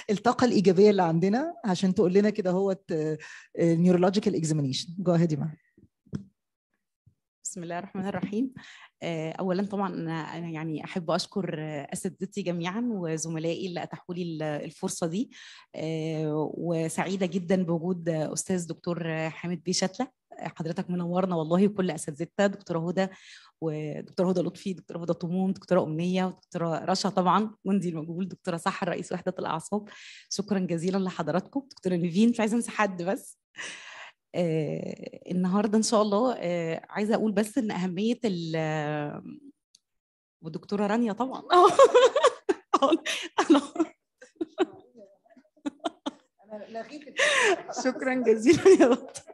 الطاقه الايجابيه اللي عندنا عشان تقول لنا كده هو نيورولوجيكال اكزامينيشن. جو اهيد يا مها. بسم الله الرحمن الرحيم. اولا طبعا انا يعني احب اشكر اساتذتي جميعا وزملائي اللي اتاحوا لي الفرصه دي، وسعيده جدا بوجود استاذ دكتور حامد بيه شتله. حضرتك منورنا والله، وكل اساتذتنا دكتوره هدى ودكتوره هدى لطفي، دكتوره هدى طموم، دكتوره امنيه، ودكتوره رشا طبعا، جندي المجهول، دكتوره سحر رئيس وحده الاعصاب. شكرا جزيلا لحضراتكم. دكتوره نيفين، مش عايزه انسى حد بس. النهارده ان شاء الله عايزه اقول بس ان اهميه ودكتوره رانيا طبعا انا لغيت. شكرا جزيلا يا دكتور.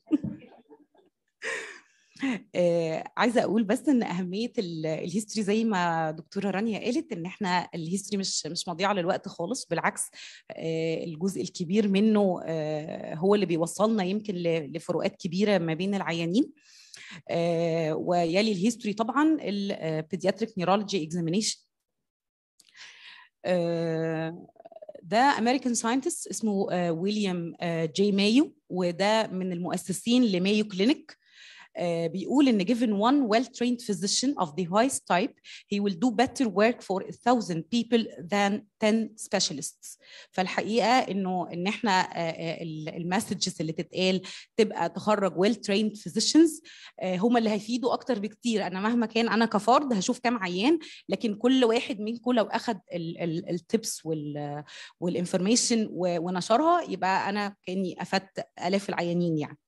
عايزه اقول بس ان اهميه الهيستوري زي ما دكتوره رانيا قالت، ان احنا الهيستوري مش مضيعه للوقت خالص، بالعكس الجزء الكبير منه هو اللي بيوصلنا يمكن لفروقات كبيره ما بين العيانين. ويلي الهيستوري طبعا البيدياتريك نيورولوجي اكزامينيشن. ده امريكان ساينتست اسمه ويليام جي مايو، وده من المؤسسين لمايو كلينيك. بيقول ان given one well-trained physician of the highest type, he will do better work for 1,000 people than 10 specialists. فالحقيقه ان احنا المسجز اللي تتقال تبقى تخرج well-trained physicians هم اللي هيفيدوا اكتر بكتير. انا مهما كان انا كفرد هشوف كام عيان، لكن كل واحد منكم لو اخذ التبس والانفورميشن ونشرها يبقى انا كاني افدت الاف العيانين يعني.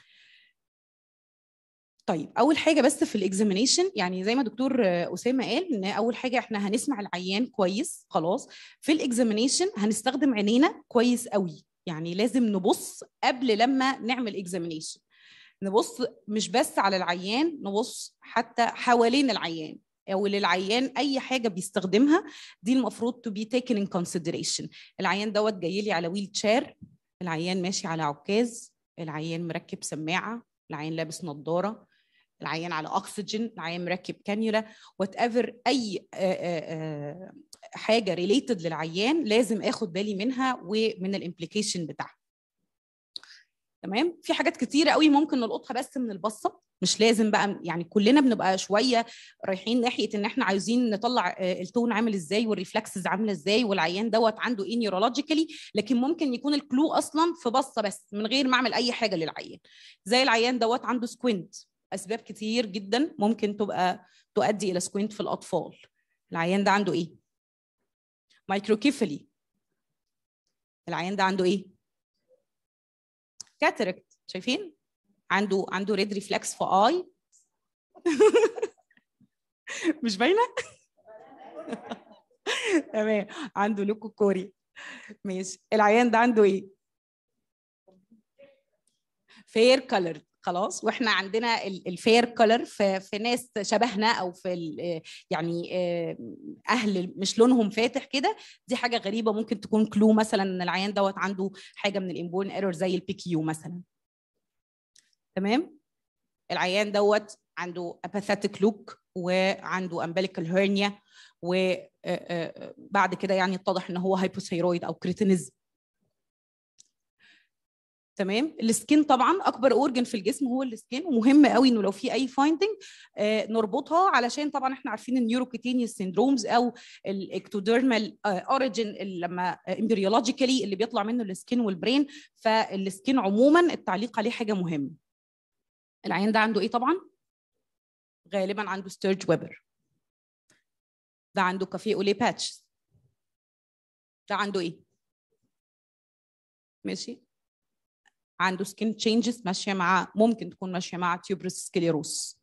طيب اول حاجه بس في الاكزامينيشن، يعني زي ما دكتور اسامه قال ان اول حاجه احنا هنسمع العيان كويس خلاص. في الاكزامينيشن هنستخدم عينينا كويس قوي، يعني لازم نبص قبل لما نعمل اكزامينيشن. نبص مش بس على العيان، نبص حتى حوالين العيان او للعيان اي حاجه بيستخدمها دي المفروض to be taken in consideration. العيان دوت جاي لي على ويل تشير، العيان ماشي على عكاز، العيان مركب سماعه، العيان لابس نظاره، العيان على اكسجين، العيان مركب كانيولا، وات ايفر اي حاجه ريليتد للعيان لازم اخد بالي منها ومن الامبليكيشن بتاعها. تمام. في حاجات كتيره قوي ممكن نلقطها بس من البصه، مش لازم بقى يعني كلنا بنبقى شويه رايحين ناحيه ان احنا عايزين نطلع التون عامل ازاي والريفلكسز عامله ازاي والعيان دوت عنده ايه نيورولوجيكالي، لكن ممكن يكون الكلو اصلا في بصه بس من غير ما اعمل اي حاجه للعيان. زي العيان دوت عنده سكوينت، اسباب كتير جدا ممكن تبقى تؤدي الى سكوينت في الاطفال. العيان ده عنده ايه؟ مايكروكيفالي. العيان ده عنده ايه؟ كاتاركت. شايفين؟ عنده ريد ريفلكس في اي مش باينه؟ تمام. عنده لوكوكوري. ماشي. العيان ده عنده ايه؟ فير كولر. خلاص. واحنا عندنا الفير كولر في ناس شبهنا او في يعني اهل مش لونهم فاتح كده، دي حاجه غريبه ممكن تكون كلو مثلا ان العيان دوت عنده حاجه من الانبورن ايرور زي البي كيو مثلا. تمام. العيان دوت عنده apathetic look وعنده umbilical hernia، وبعد كده يعني اتضح ان هو هايبوثايرويد او كريتينيزم. تمام. السكين طبعا اكبر اورجن في الجسم هو السكين، ومهم قوي انه لو في اي فايندنج نربطها، علشان طبعا احنا عارفين النيوروكوتينيوس سيندرومز او الاكتوديرمال اوريجن لما امبريولوجيكالي اللي بيطلع منه السكين والبرين. فالسكين عموما التعليق عليه حاجه مهمه. العيان ده عنده ايه طبعا؟ غالبا عنده ستيرج ويبر. ده عنده كافيه اولي باتش. ده عنده ايه؟ ماشي. عنده سكين تشينجز ماشيه مع، ممكن تكون ماشيه مع تيوبرس سكليروس.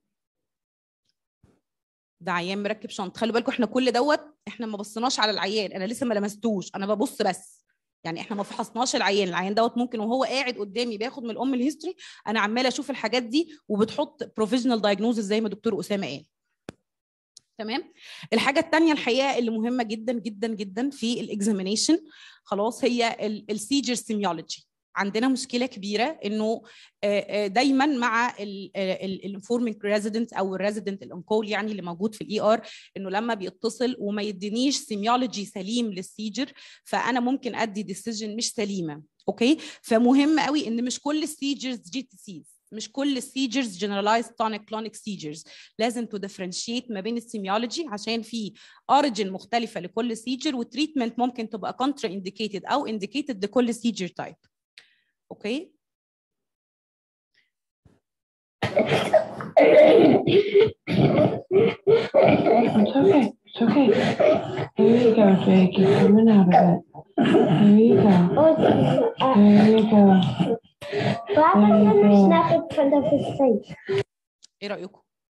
ده عيان مركب شنط. خلوا بالكم احنا كل دوت احنا ما بصيناش على العيان، انا لسه ما لمستوش، انا ببص بس، يعني احنا ما فحصناش العيان دوت ممكن وهو قاعد قدامي بياخد من الام الهيستوري انا عماله اشوف الحاجات دي وبتحط بروفيجنال دايجنوزز زي ما دكتور اسامه قال. تمام. الحاجه الثانيه الحقيقه اللي مهمه جدا جدا جدا في الاكزامينيشن خلاص هي السيجر سيميولوجي. عندنا مشكله كبيره انه دايما مع الانفورمينج ريزيدنت او الريزيدنت الانكول يعني اللي موجود في الاي ار، انه لما بيتصل وما يدينيش سيميولوجي سليم للسيجر فانا ممكن ادي ديسيجن مش سليمه. اوكي، فمهم قوي ان مش كل السيجرز جي تي سيز، مش كل السيجرز جنرالايزد تونيك كلونيك سيجرز، لازم تو ديفرنشيت ما بين السيميولوجي عشان في اوريجين مختلفه لكل سيجر، والتريتمنت ممكن تبقى كونترا انديكيتد او انديكيتد لكل سيجر تايب. اوكي، It's okay. It's okay. Here you go, Jake. You're coming out of it. Here you go. There you go. مش ناخد فندق في الصيف. ايه رايكم؟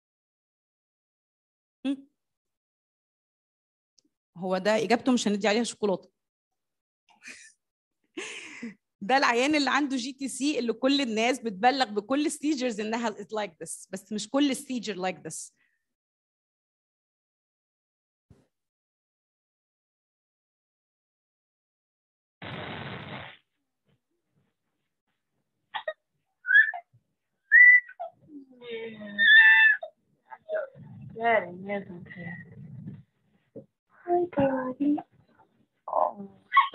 هو ده اجابته مش هندي عليها شوكولاته. ده العيان اللي عنده جي تي سي اللي كل الناس بتبلغ بكل السيجرز انها is like this، بس مش كل السيجر like this. Daddy, isn't it? Hi, Daddy. Oh.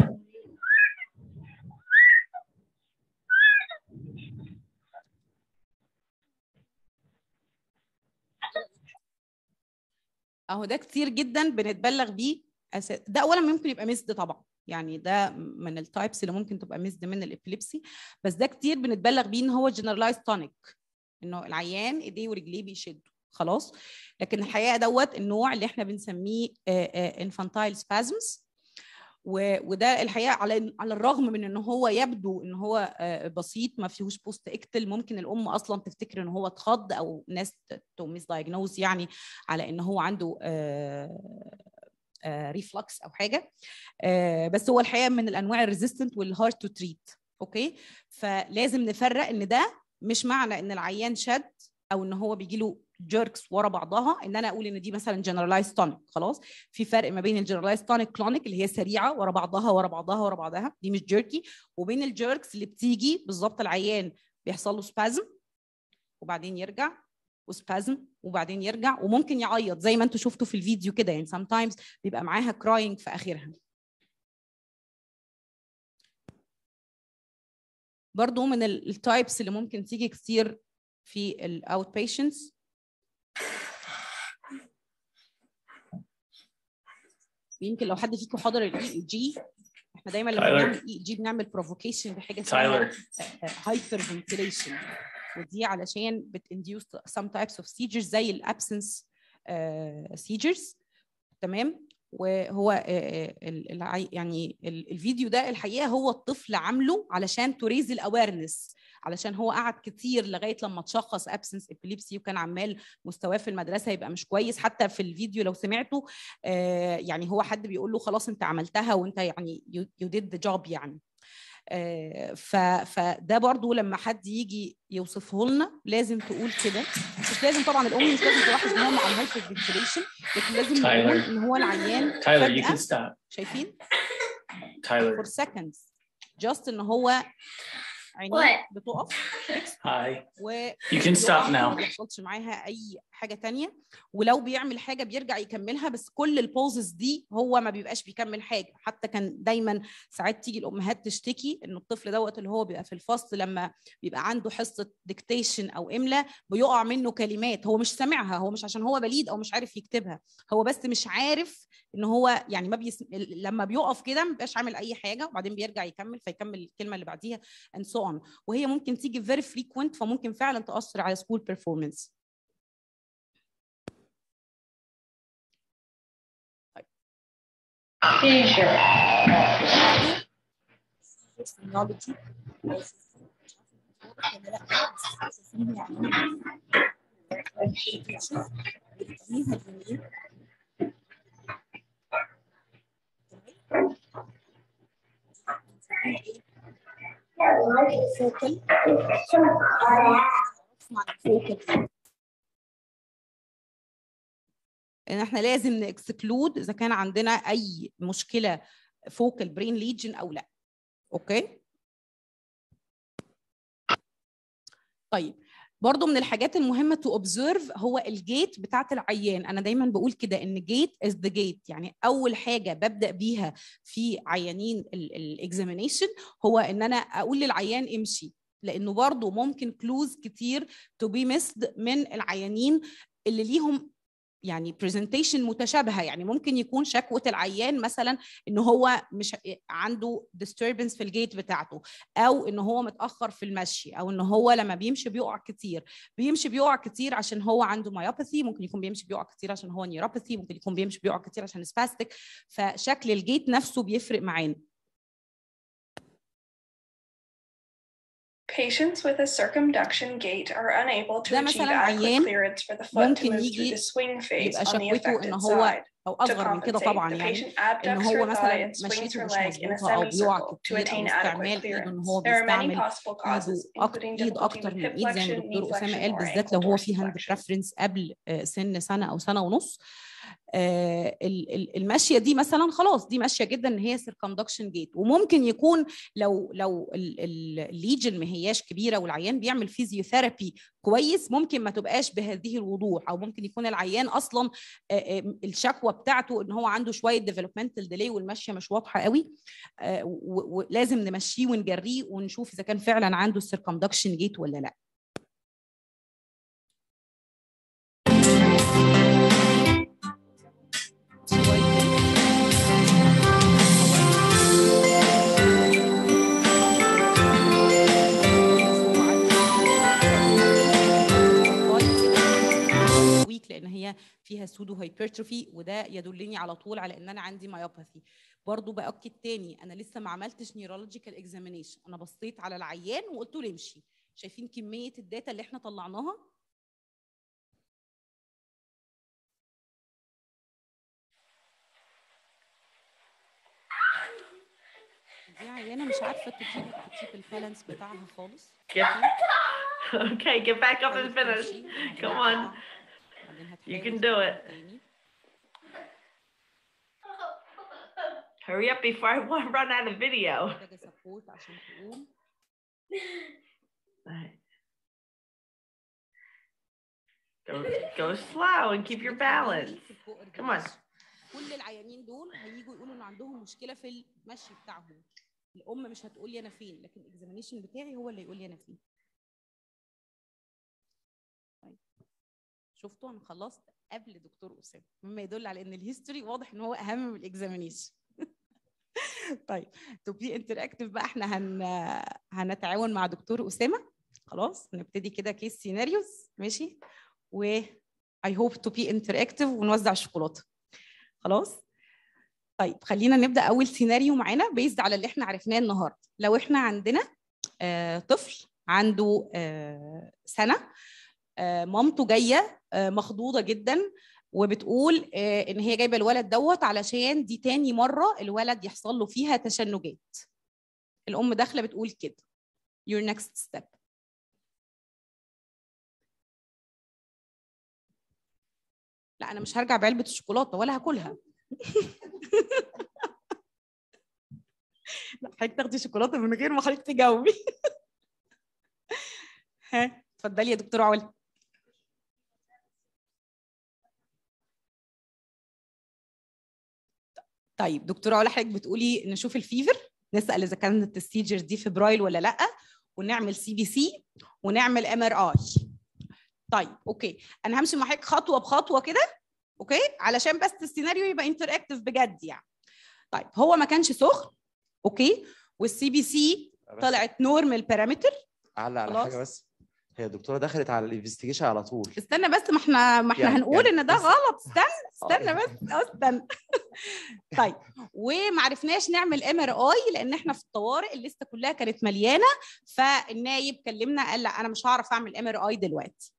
اهو ده كتير جدا بنتبلغ بيه. ده اولا ممكن يبقى مسد طبعا، يعني ده من التايبس اللي ممكن تبقى مسد من الابيليبسي، بس ده كتير بنتبلغ بيه ان هو جنرالايز تونيك، انه العيان ايديه ورجليه بيشدوا خلاص. لكن الحقيقه دوت النوع اللي احنا بنسميه انفانتايل سبازمز، وده الحقيقه على الرغم من ان هو يبدو ان هو بسيط ما فيهوش بوست اكتل، ممكن الام اصلا تفتكر ان هو اتخض او ناس توميس دايجنوز يعني على ان هو عنده ريفلكس او حاجه، بس هو الحقيقه من الانواع الريزيستنت والهارد تو تريت. اوكي، فلازم نفرق ان ده مش معنى ان العيان شد او ان هو بيجي له جيركس ورا بعضها ان انا اقول ان دي مثلا جنرالايز تونيك. خلاص، في فرق ما بين الجنرالايز تونيك كلونيك اللي هي سريعه ورا بعضها ورا بعضها ورا بعضها، دي مش جيركي، وبين الجيركس اللي بتيجي بالظبط العيان بيحصل له سبازم وبعدين يرجع وسبازم وبعدين يرجع وممكن يعيط زي ما انتم شفتوا في الفيديو كده، يعني sometimes بيبقى معاها crying في اخرها. برضو من التايبس اللي ممكن تيجي كتير في الاوت بيشنتس يمكن لو حد فيكم حضر الاي اي جي، احنا دايما لما بنعمل اي اي جي بنعمل بروفوكيشن بحاجه اسمها هايبر فنتيليشن، ودي علشان بتنديوس some types of seizures زي الابسنس seizures. تمام، وهو يعني الفيديو ده الحقيقه هو الطفل عامله علشان تريز الاويرنس، علشان هو قعد كتير لغايه لما تشخص ابسنس ابيليبسي وكان عمال مستواه في المدرسه يبقى مش كويس. حتى في الفيديو لو سمعته يعني هو حد بيقول له خلاص انت عملتها وانت يعني you did the job يعني. فده برضو لما حد يجي يوصفه لنا لازم تقول كده، مش لازم طبعا الام مش لازم تلاحظ ان هو مع الهايبر فنتيليشن، لكن لازم نقول ان هو العيان فجأة شايفين for seconds just ان هو عينيه بتقف و you can stop now. ما بيحصلش معاها اي حاجه تانية، ولو بيعمل حاجه بيرجع يكملها، بس كل البوزز دي هو ما بيبقاش بيكمل حاجه. حتى كان دايما ساعات تيجي الامهات تشتكي ان الطفل دوت اللي هو بيبقى في الفصل لما بيبقى عنده حصه ديكتيشن او املاء بيقع منه كلمات هو مش سامعها، هو مش عشان هو بليد او مش عارف يكتبها، هو بس مش عارف ان هو يعني ما لما بيقف كده ما بيبقاش عامل اي حاجه وبعدين بيرجع يكمل فيكمل الكلمه اللي بعديها and so on. وهي ممكن تيجي very frequent فممكن فعلا تأثر على school performance. ان احنا لازم نكسكلود اذا كان عندنا اي مشكله فوكال برين ليجن او لا. اوكي، طيب برضو من الحاجات المهمه تو اوبزرف هو الجيت بتاعت العيان. انا دايما بقول كده ان جيت از ذا جيت، يعني اول حاجه ببدا بيها في عيانين الاكزامينيشن هو ان انا اقول للعيان امشي، لانه برضو ممكن كلوز كتير تو بي مسد من العيانين اللي ليهم يعني برزنتيشن متشابهه. يعني ممكن يكون شكوى العيان مثلا ان هو مش عنده disturbance في الجيت بتاعته، او ان هو متاخر في المشي، او ان هو لما بيمشي بيقع كتير. بيقع كتير عشان هو عنده مايوباثي، ممكن يكون بيمشي بيقع كتير عشان هو نيوروباثي، ممكن يكون بيمشي بيقع كتير عشان سباستيك. فشكل الجيت نفسه بيفرق معانا. Patients with a circumduction gait are unable to achieve adequate clearance for the foot to move through the swing phase on the affected side. أو أصغر من كده طبعا، يعني إن هو مثلا مشيته مش مظبوطة أو بيقع كتير أو استعمال إيده إن هو بيستعمل إيد أكتر من إيد زي ما الدكتور أسامة قال، بالذات لو هو في هاند بريفرنس قبل سنة أو سنة ونص. المشيه دي مثلا خلاص دي ماشيه جدا ان هي سيركمدكشن جيت. وممكن يكون لو الليجن ما هياش كبيره والعيان بيعمل فيزيوثيرابي كويس ممكن ما تبقاش بهذه الوضوح، او ممكن يكون العيان اصلا الشكوى بتاعته ان هو عنده شويه ديفلوبمنتال ديلي والمشيه مش واضحه قوي، ولازم نمشيه ونجريه ونشوف اذا كان فعلا عنده السيركمدكشن جيت ولا لا. لان هي فيها سودو هايبرتروفي، وده يدلني على طول على ان انا عندي مايوباثي. برضو باكد تاني انا لسه ما عملتش نيورولوجيكال اكزامينيشن، انا بصيت على العيان وقلت له امشي. شايفين كميه الداتا اللي احنا طلعناها؟ دي عيانه مش عارفه تجيب البالانس بتاعها خالص. Okay, get back up and finish. Come on. You can do it. Hurry up before I run out of video. Go slow and keep your balance. Come on. كل العيانين دول هييجوا يقولوا ان عندهم مشكله في المشي بتاعهم. الام مش هتقول لي انا فين، لكن الاكزامينيشن بتاعي هو اللي يقول لي انا فين. طيب شفتوا انا خلصت قبل دكتور اسامه، مما يدل على ان الهيستوري واضح ان هو اهم من الاكزامينيشن. طيب تو بي انتراكتيف بقى احنا هنتعاون مع دكتور اسامه. خلاص نبتدي كده كيس سيناريوز، ماشي؟ و I hope to be interactive ونوزع الشوكولاته. خلاص طيب خلينا نبدا. اول سيناريو معانا بيزد على اللي احنا عرفناه النهارده. لو احنا عندنا طفل عنده سنه، مامته جايه مخضوضه جدا وبتقول ان هي جايبه الولد دوت علشان دي تاني مره الولد يحصل له فيها تشنجات. الام داخله بتقول كده your next step. لا انا مش هرجع بعلبه الشوكولاته ولا هاكلها. لا حضرتك تاخدي شوكولاته من غير ما حضرتك تجاوبي. ها اتفضلي يا دكتوره علا. طيب دكتوره علا حضرتك بتقولي نشوف الفيفر، نسال اذا كانت السيجر دي فبرايل ولا لا، ونعمل CBC ونعمل MRI. طيب اوكي انا همشي مع حضرتك خطوه بخطوه كده، اوكي، علشان بس السيناريو يبقى انتراكتيف بجد يعني. طيب هو ما كانش سخن، اوكي، والCBC طلعت نورمال بارامتر. علق على حاجه بس، هي الدكتوره دخلت على الانفستيجيشن على طول. استنى بس، ما احنا يعني هنقول ان ده غلط. استنى بس استنى. طيب وما عرفناش نعمل MRI لان احنا في الطوارئ الليسته كلها كانت مليانه، فالنايب كلمنا قال لا انا مش هعرف اعمل MRI دلوقتي.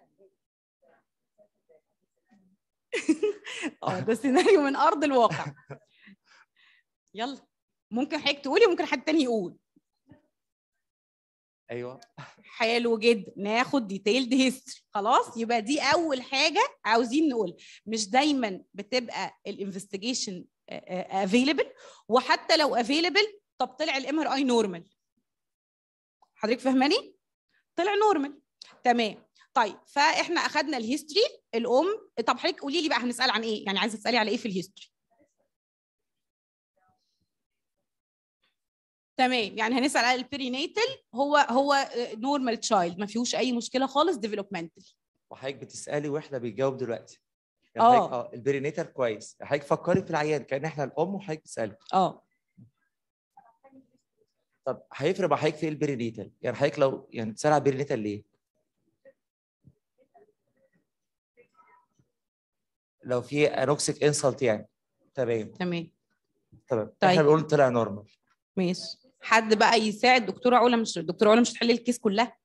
ده سيناريو من ارض الواقع. يلا ممكن حضرتك تقولي وممكن حد تاني يقول. ايوه حلو جدا، ناخد ديتيلد هيستوري. خلاص يبقى دي اول حاجه عاوزين نقول. مش دايما بتبقى الانفستيجيشن افيلبل، وحتى لو افيلبل طب طلع الMRI نورمال، حضرتك فاهماني؟ طلع نورمال، تمام. طيب فاحنا اخذنا الهيستوري الام. طب حضرتك قولي لي بقى هنسال عن ايه؟ يعني عايزه تسالي على ايه في الهيستوري؟ تمام، يعني هنسال على البرينيتال. هو نورمال تشايلد ما فيهوش اي مشكله خالص، ديفلوبمنتال. وحضرتك بتسالي واحنا بنجاوب دلوقتي. يعني البرينيتال كويس، حضرتك فكري في العيان كان احنا الام وحضرتك بتسالي. طب هيفرق مع حضرتك في البرينيتال؟ يعني حضرتك لو يعني بتسال على البرينيتال ليه؟ لو في انوكسيك انسلت يعني. تمام. طيب. احنا بنقول طلع نورمال. ماشي. حد بقى يساعد دكتوره علا؟ مش دكتوره علا مش هتحل الكيس كلها.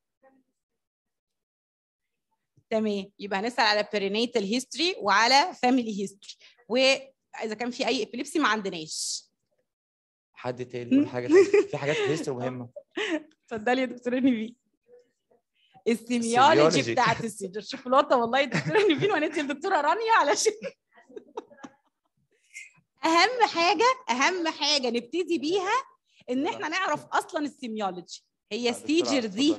تمام، يبقى هنسال على برينيتال هيستوري وعلى فاميلي هيستوري، واذا كان في اي ابيليبسي ما عندناش. حد تاني يقول حاجه تانية؟ في حاجات في الهيستوري مهمه. اتفضلي يا دكتوره نيفين. السيميولوجي بتاعت السيجر شوكولاته. والله الدكتوره نيفين وندي الدكتوره رانيا علشان اهم حاجه نبتدي بيها ان احنا نعرف اصلا السيميولوجي. هي السيجر دي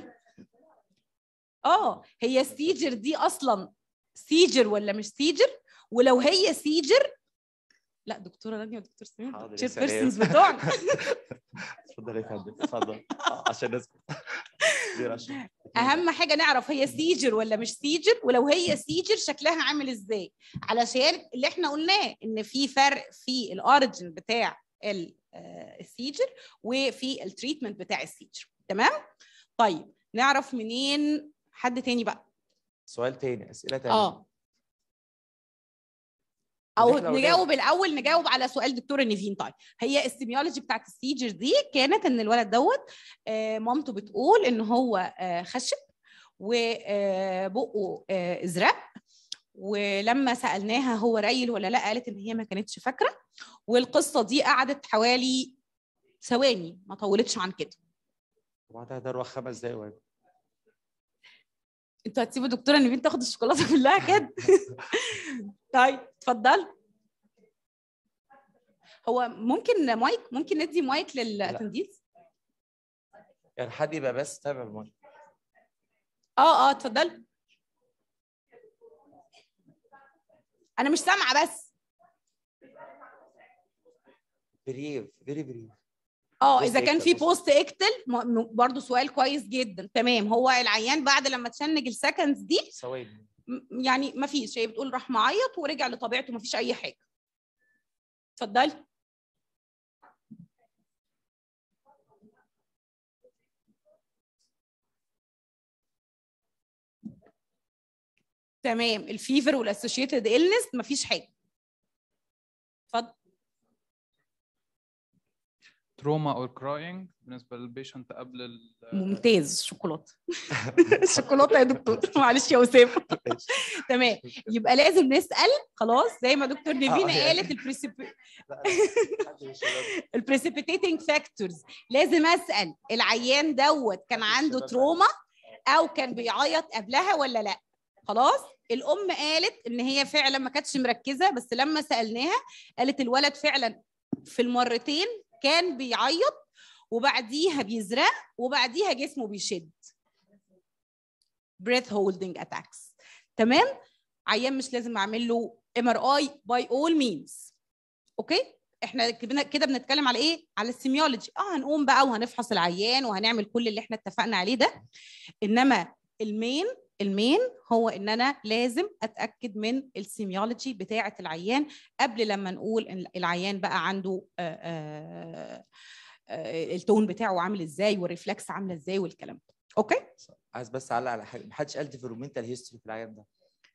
هي السيجر دي اصلا سيجر ولا مش سيجر؟ ولو هي سيجر، لا دكتوره رانيا ودكتور سمير تشير بيرسونز بتوعنا. اتفضلي يا فندم، اتفضل عشان الناس. اهم حاجه نعرف هي سيجر ولا مش سيجر، ولو هي سيجر شكلها عامل ازاي، علشان اللي احنا قلناه ان في فرق في الاوريجن بتاع السيجر وفي التريتمنت بتاع السيجر. تمام. طيب نعرف منين؟ حد تاني بقى؟ سؤال تاني، اسئله تانية. او نجاوب على سؤال دكتوره نيفين. طيب هي السيميولوجي بتاعت السيجر دي كانت ان الولد دوت مامته بتقول ان هو خشب وبقه ازرق، ولما سالناها هو ريل ولا لا قالت ان هي ما كانتش فاكره، والقصه دي قعدت حوالي ثواني ما طولتش عن كده. وبعدها دروخ 5 دقايق. انتوا هتسيبوا دكتوره نيفين تاخد الشوكولاته كلها كده؟ طيب اتفضل. هو ممكن مايك، ممكن ندي مايك للاتنديز؟ يعني حد يبقى بس تابع المايك. اتفضل. انا مش سامعه بس. بريف اذا كان في بوست اكتل برضو سؤال كويس جدا. تمام. هو العيان بعد لما تشنج السكندز دي ثواني يعني ما فيش، هي بتقول راح معيط ورجع لطبيعته، ما فيش اي حاجه. اتفضلي. تمام. الفيفر والاسوشيتد إلنس ما فيش حاجه. اتفضل. تروما او كراينج بالنسبه للبيشنت قبل ممتاز. شوكولاته. الشوكولاته يا دكتور. معلش يا اسامه. تمام. يبقى لازم نسال خلاص زي ما دكتور نيفين قالت البريسيبيتيتنج فاكتورز. لازم اسال العيان دوت كان عنده تروما او كان بيعيط قبلها ولا لا. خلاص. الام قالت ان هي فعلا ما كانتش مركزه، بس لما سالناها قالت الولد فعلا في المرتين كان بيعيط وبعديها بيزرق وبعديها جسمه بيشد. breath holding attacks. تمام. عيان مش لازم اعمل له MRI by all means. اوكي. احنا كده بنتكلم على ايه؟ على السيميولوجي. هنقوم بقى وهنفحص العيان وهنعمل كل اللي احنا اتفقنا عليه ده، انما المين هو ان انا لازم اتاكد من السيميولوجي بتاعه العيان قبل لما نقول ان العيان بقى عنده التون بتاعه عامل ازاي والريفلكس عامله ازاي والكلام ده. اوكي. عايز بس اعلق على حاجه، محدش قال ديفلوبمنتال هيستوري في العيان ده.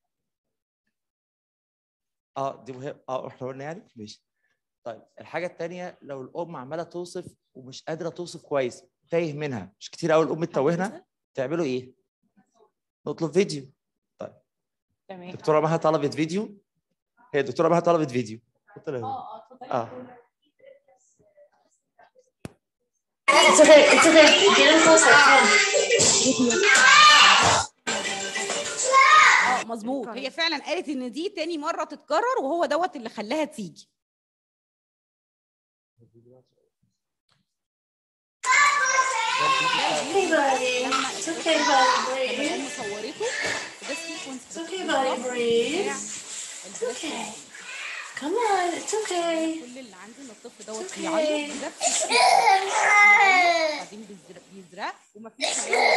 دي مهم. احنا قلنا يعني ماشي. طيب الحاجه الثانيه، لو الام عماله توصف ومش قادره توصف كويس، تايه منها، مش كتير قوي الام تتوهنا، تعملوا ايه؟ نطلب فيديو. طيب تمام. دكتوره مها طلبت فيديو. هي الدكتوره مها طلبت فيديو. اتفضلي. مظبوط. هي فعلا قالت ان دي تاني مره تتكرر وهو دوت اللي خلاها تيجي. لما It's okay, buddy, breathe. صورته ده سيكونس. It's okay, buddy, breathe. It's okay. Come on, it's okay. كل اللي عندي ان الطفل دوت بيعيط بنفس بعدين بيزرق ومفيش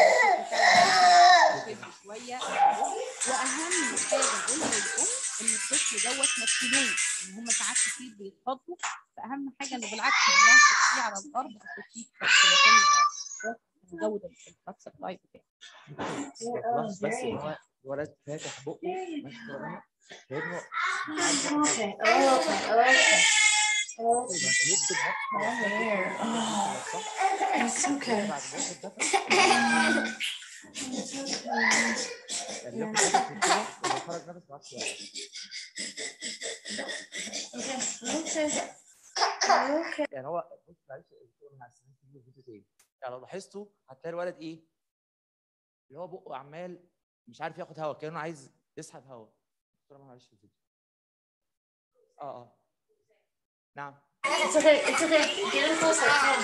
شويه. واهم حاجه قلنا للام ان الطفل دوت ما تشيلوش، ان هم ساعات كتير بيتخضوا، فاهم حاجه انه بالعكس بالله تحطيه على الارض وتحطيه في المكان زود الفاكس لايف بتاعه. بس الولد فاتح بقه ماشي كده كانه It's okay. يعني هو بص معلش يعني لو لاحظتوا هتلاقي الولد ايه اللي هو بقه عمال مش عارف ياخد هواء كانه عايز يسحب هواء. معلش في الفيديو. نعم. It's okay. It's okay. Get in closer. Come.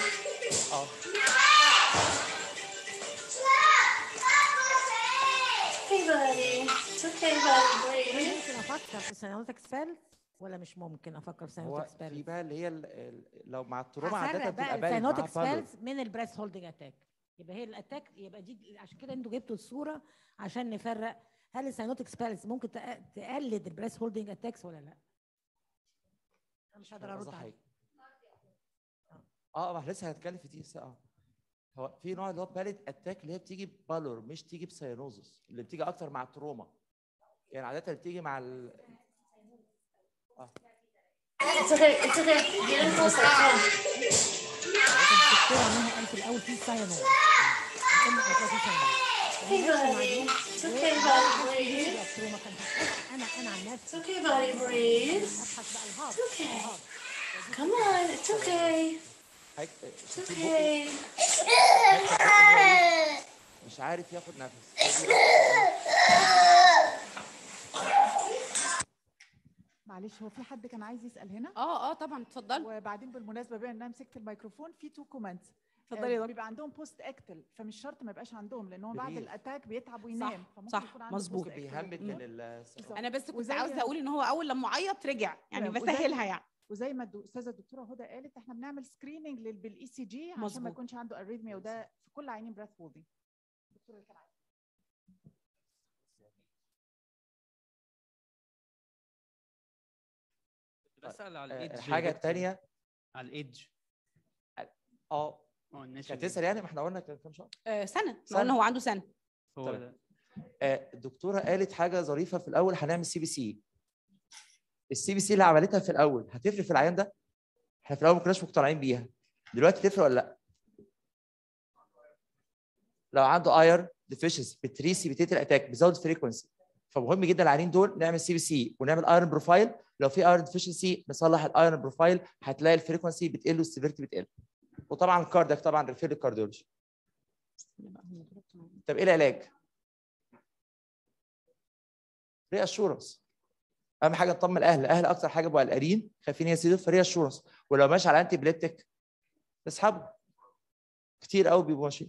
Hey, buddy. It's okay, buddy. Breathe. ممكن افكر في سيانوتك سبيلز ولا مش ممكن افكر في سيانوتك سبيلز؟ في بقى اللي هي لو مع التروما عاده بتبقى سيانوتك سبيلز من البريس هولدنج اتاك. يبقى هي الاتاك يبقى دي عشان كده انتوا جبتوا الصوره عشان نفرق هل السيانوتك سبيلز ممكن تقلد البريس هولدنج اتاكس ولا لا؟ انا مش هقدر ارد عليك. ما لسه هنتكلم في دي. هو في نوع اللي هو باليد اتاك اللي هي بتيجي ببالور مش تيجي بسيانوزس، اللي بتيجي اكتر مع التروما. يعني عاده بتيجي مع ال It's okay. It's okay. Get in closer. Come. الدكتوره منها قالت الاول في سيانوز. Hey, buddy. It's okay, buddy. Breathe. انا عن نفسي. It's okay, buddy. Breathe. ابحث بقى الهارت. It's okay. Come on. It's okay. It's okay. مش عارف ياخد نفس. معلش هو في حد كان عايز يسال هنا؟ طبعا اتفضل. وبعدين بالمناسبه بما ان انا مسكت الميكروفون في 2 كومنتس. اتفضلي يا دكتور. بيبقى عندهم بوست اكتل فمش شرط ما يبقاش عندهم لان هو بعد الاتاك بيتعب وينام. صح مظبوط. بيهمد من انا بس كنت عاوزه اقول ان هو اول لما عيط رجع يعني بسهلها يعني. وزي ما الاستاذه الدكتوره هدى قالت احنا بنعمل سكريننج بالاي سي جي عشان ما يكونش عنده اريثميا وده في كل عيانين براث هولدنج. الدكتوره اللي كان عايزه بسأل على الايدج. الحاجه الثانيه على الايدج. كانت تسال يعني ما احنا قلنا كان كام شهر؟ سنه. قلنا هو عنده سنه. هو ده. الدكتوره قالت حاجه ظريفه في الاول هنعمل سي بي سي. السي بي سي اللي عملتها في الاول هتفرق في العيان ده؟ احنا في الاول ما كناش مقتنعين بيها. دلوقتي تفرق ولا لا؟ لو عنده اير ديفيشنسي بتريسي بتيتل اتاك بيزود فريكونسي، فمهم جدا العيانين دول نعمل سي بي سي ونعمل ايرون بروفايل. لو في ايرون ديفيشنسي نصلح الايرون بروفايل هتلاقي الفريكونسي بتقل والسيفيرتي بتقل. وطبعا الكاردياك طبعا ريفير للكارديولوجي. طب ايه العلاج؟ ري اشورنس. اهم حاجه نطمن الاهل اكتر حاجه بقوا قلقانين خايفين يزيدوا فري اشورنس. ولو ماشي على انتي بليبتيك اسحبه. كتير قوي بيبقوا ماشيين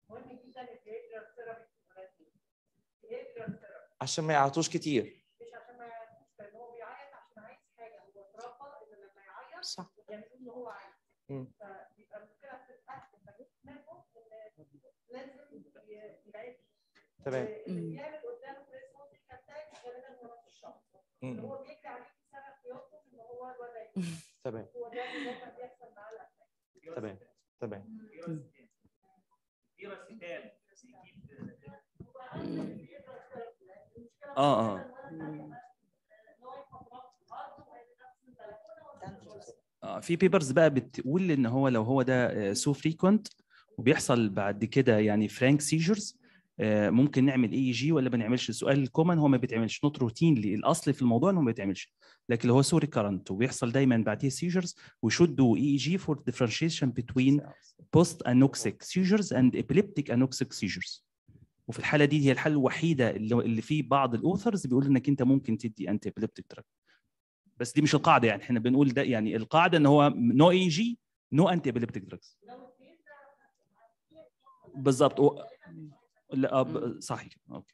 عشان ما يعيطوش كتير. مش عشان ما يعيطوش لان هو بيعيط عشان عايز حاجه هو اتربى ان لما يعيط صح يعملوا ان هو عايز. فبيبقى المشكله في الاهل فبيسمعوا لازم يعيش. تمام. يعمل قدامه بريس هولدنج اتاك غالبا هو نفس الشخص. هو بيجري عليه بسبب قيادته ان هو الوضع تمام. هو ده اللي دايما بيحصل مع الاتاك. تمام. في بيبرز بقى بتقول ان هو لو هو ده سو فريكوينت وبيحصل بعد كده يعني فرانك سيجرز ممكن نعمل اي جي ولا ما نعملش. السؤال الكومن هو ما بيتعملش نوت روتينلي. الاصل في الموضوع انه ما بيتعملش، لكن هو سو ريكارنت وبيحصل دايما بعديه سيجرز وشود دو اي جي فور ديفرنشيشن بين بوست انوكسيك سيجرز اند ابيليبتيك انوكسيك سيجرز. وفي الحاله دي هي الحاله الوحيده اللي في بعض الاوثرز بيقول انك انت ممكن تدي انتي ابيليبتيك دراج، بس دي مش القاعده. يعني احنا بنقول ده يعني القاعده ان هو نو اي جي نو انتي ابيليبتيك دراجز بالظبط. لا صحيح. اوكي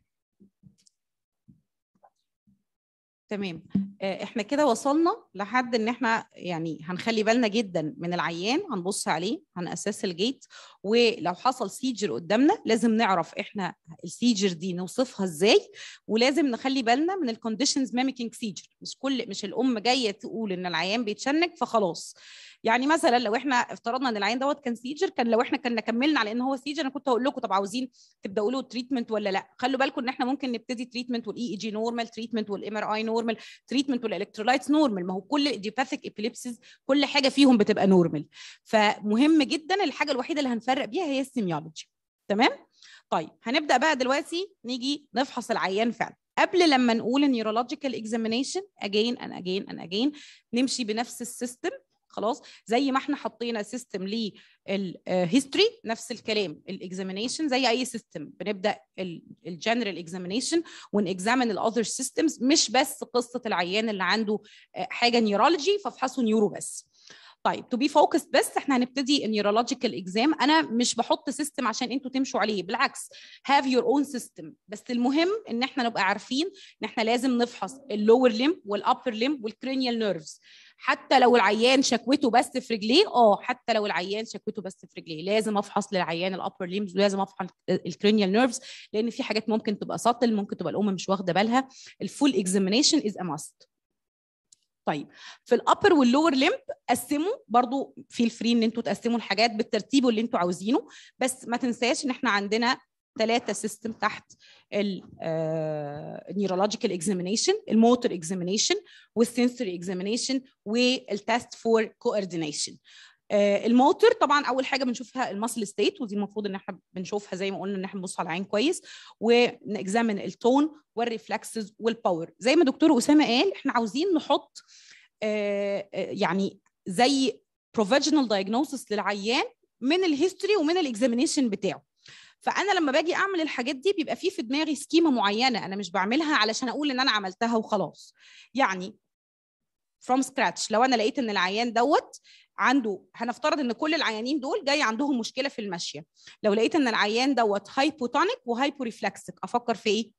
تمام. احنا كده وصلنا لحد ان احنا يعني هنخلي بالنا جدا من العيان، هنبص عليه، هنأسس الجيت، ولو حصل سيجر قدامنا لازم نعرف احنا السيجر دي نوصفها ازاي، ولازم نخلي بالنا من الكونديشنز ميميكينج سيجر. مش الام جايه تقول ان العيان بيتشنج فخلاص. يعني مثلا لو احنا افترضنا ان العيان دوت كان سيجر، لو احنا كنا كملنا على ان هو سيجر انا كنت هقول لكم طب عاوزين تبداوا له تريتمنت ولا لا. خلوا بالكم ان احنا ممكن نبتدي تريتمنت والاي اي جي نورمال، تريتمنت والام ار اي نورمال، تريتمنت والالكترولايتس نورمال. ما هو كل الايديوباثيك ابيليبسيز كل حاجه فيهم بتبقى نورمال. فمهم جدا، الحاجه الوحيده اللي هنفرق بيها هي السيميولوجي. تمام. طيب هنبدا بقى دلوقتي نيجي نفحص العيان فعلا. قبل لما نقول النيورولوجيكال اكزامينيشن اجين نمشي بنفس السيستم. خلاص زي ما احنا حطينا سيستم للهيستوري، نفس الكلام الاكزامينيشن زي اي سيستم. بنبدا الجنرال اكزامينيشن ونكزامن الاذر سيستمز، مش بس قصه العيان اللي عنده حاجه نيورولوجي فافحصه نيورو بس. طيب تو بي فوكس بس احنا هنبتدي النيورولوجيكال اكزام. انا مش بحط سيستم عشان انتوا تمشوا عليه، بالعكس هاف يور اون سيستم. بس المهم ان احنا نبقى عارفين ان احنا لازم نفحص اللور ليمب والابر ليمب والكرينيال نيرفز. حتى لو العيان شكوته بس في رجليه، حتى لو العيان شكوته بس في رجليه لازم افحص للعيان الابر ليمبز ولازم افحص الكرينيال نيرفز، لان في حاجات ممكن تبقى سطل، ممكن تبقى الام مش واخده بالها. الفول اكزامينيشن از ا ماست. طيب في الابر واللور ليمب قسموا برضو، في الفري ان انتوا تقسموا الحاجات بالترتيب اللي انتوا عاوزينه، بس ما تنساش ان احنا عندنا 3 سيستم تحت النيورولوجيكال اكزامينيشن: الموتور اكزامينيشن والسنسوري اكزامينيشن والتست فور كوردينيشن. الموتور طبعا اول حاجه بنشوفها الماسل ستيت، ودي المفروض ان احنا بنشوفها زي ما قلنا ان احنا بنبص على العين كويس، ونكزامن التون والريفلكسز والباور. زي ما دكتور اسامه قال احنا عاوزين نحط يعني زي بروفيجنال دايجنوستس للعيان من الهيستوري ومن الاكزامينيشن بتاعه. فانا لما باجي اعمل الحاجات دي بيبقى في دماغي سكيمه معينه، انا مش بعملها علشان اقول ان انا عملتها وخلاص. يعني from scratch لو انا لقيت ان العيان دوت عنده، هنفترض ان كل العيانين دول جاي عندهم مشكله في المشيه، لو لقيت ان العيان دوت هايبوتونيك وهايبوريفلكسك افكر في ايه؟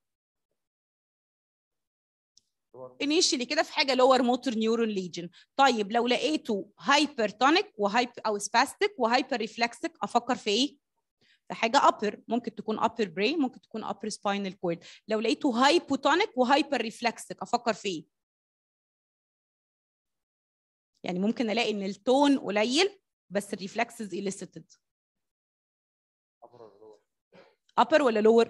انيشلي كده في حاجه لور موتور نيورون ليجن. طيب لو لقيته هايبرتونيك او سباستيك وهايبر ريفلكسك افكر في ايه؟ في حاجه upper، ممكن تكون upper brain، ممكن تكون upper spinal cord. لو لقيته هايبوتونيك وهايبر ريفلكسك افكر في ايه؟ يعني ممكن الاقي ان التون قليل بس الريفلكسز elicited. upper ولا lower؟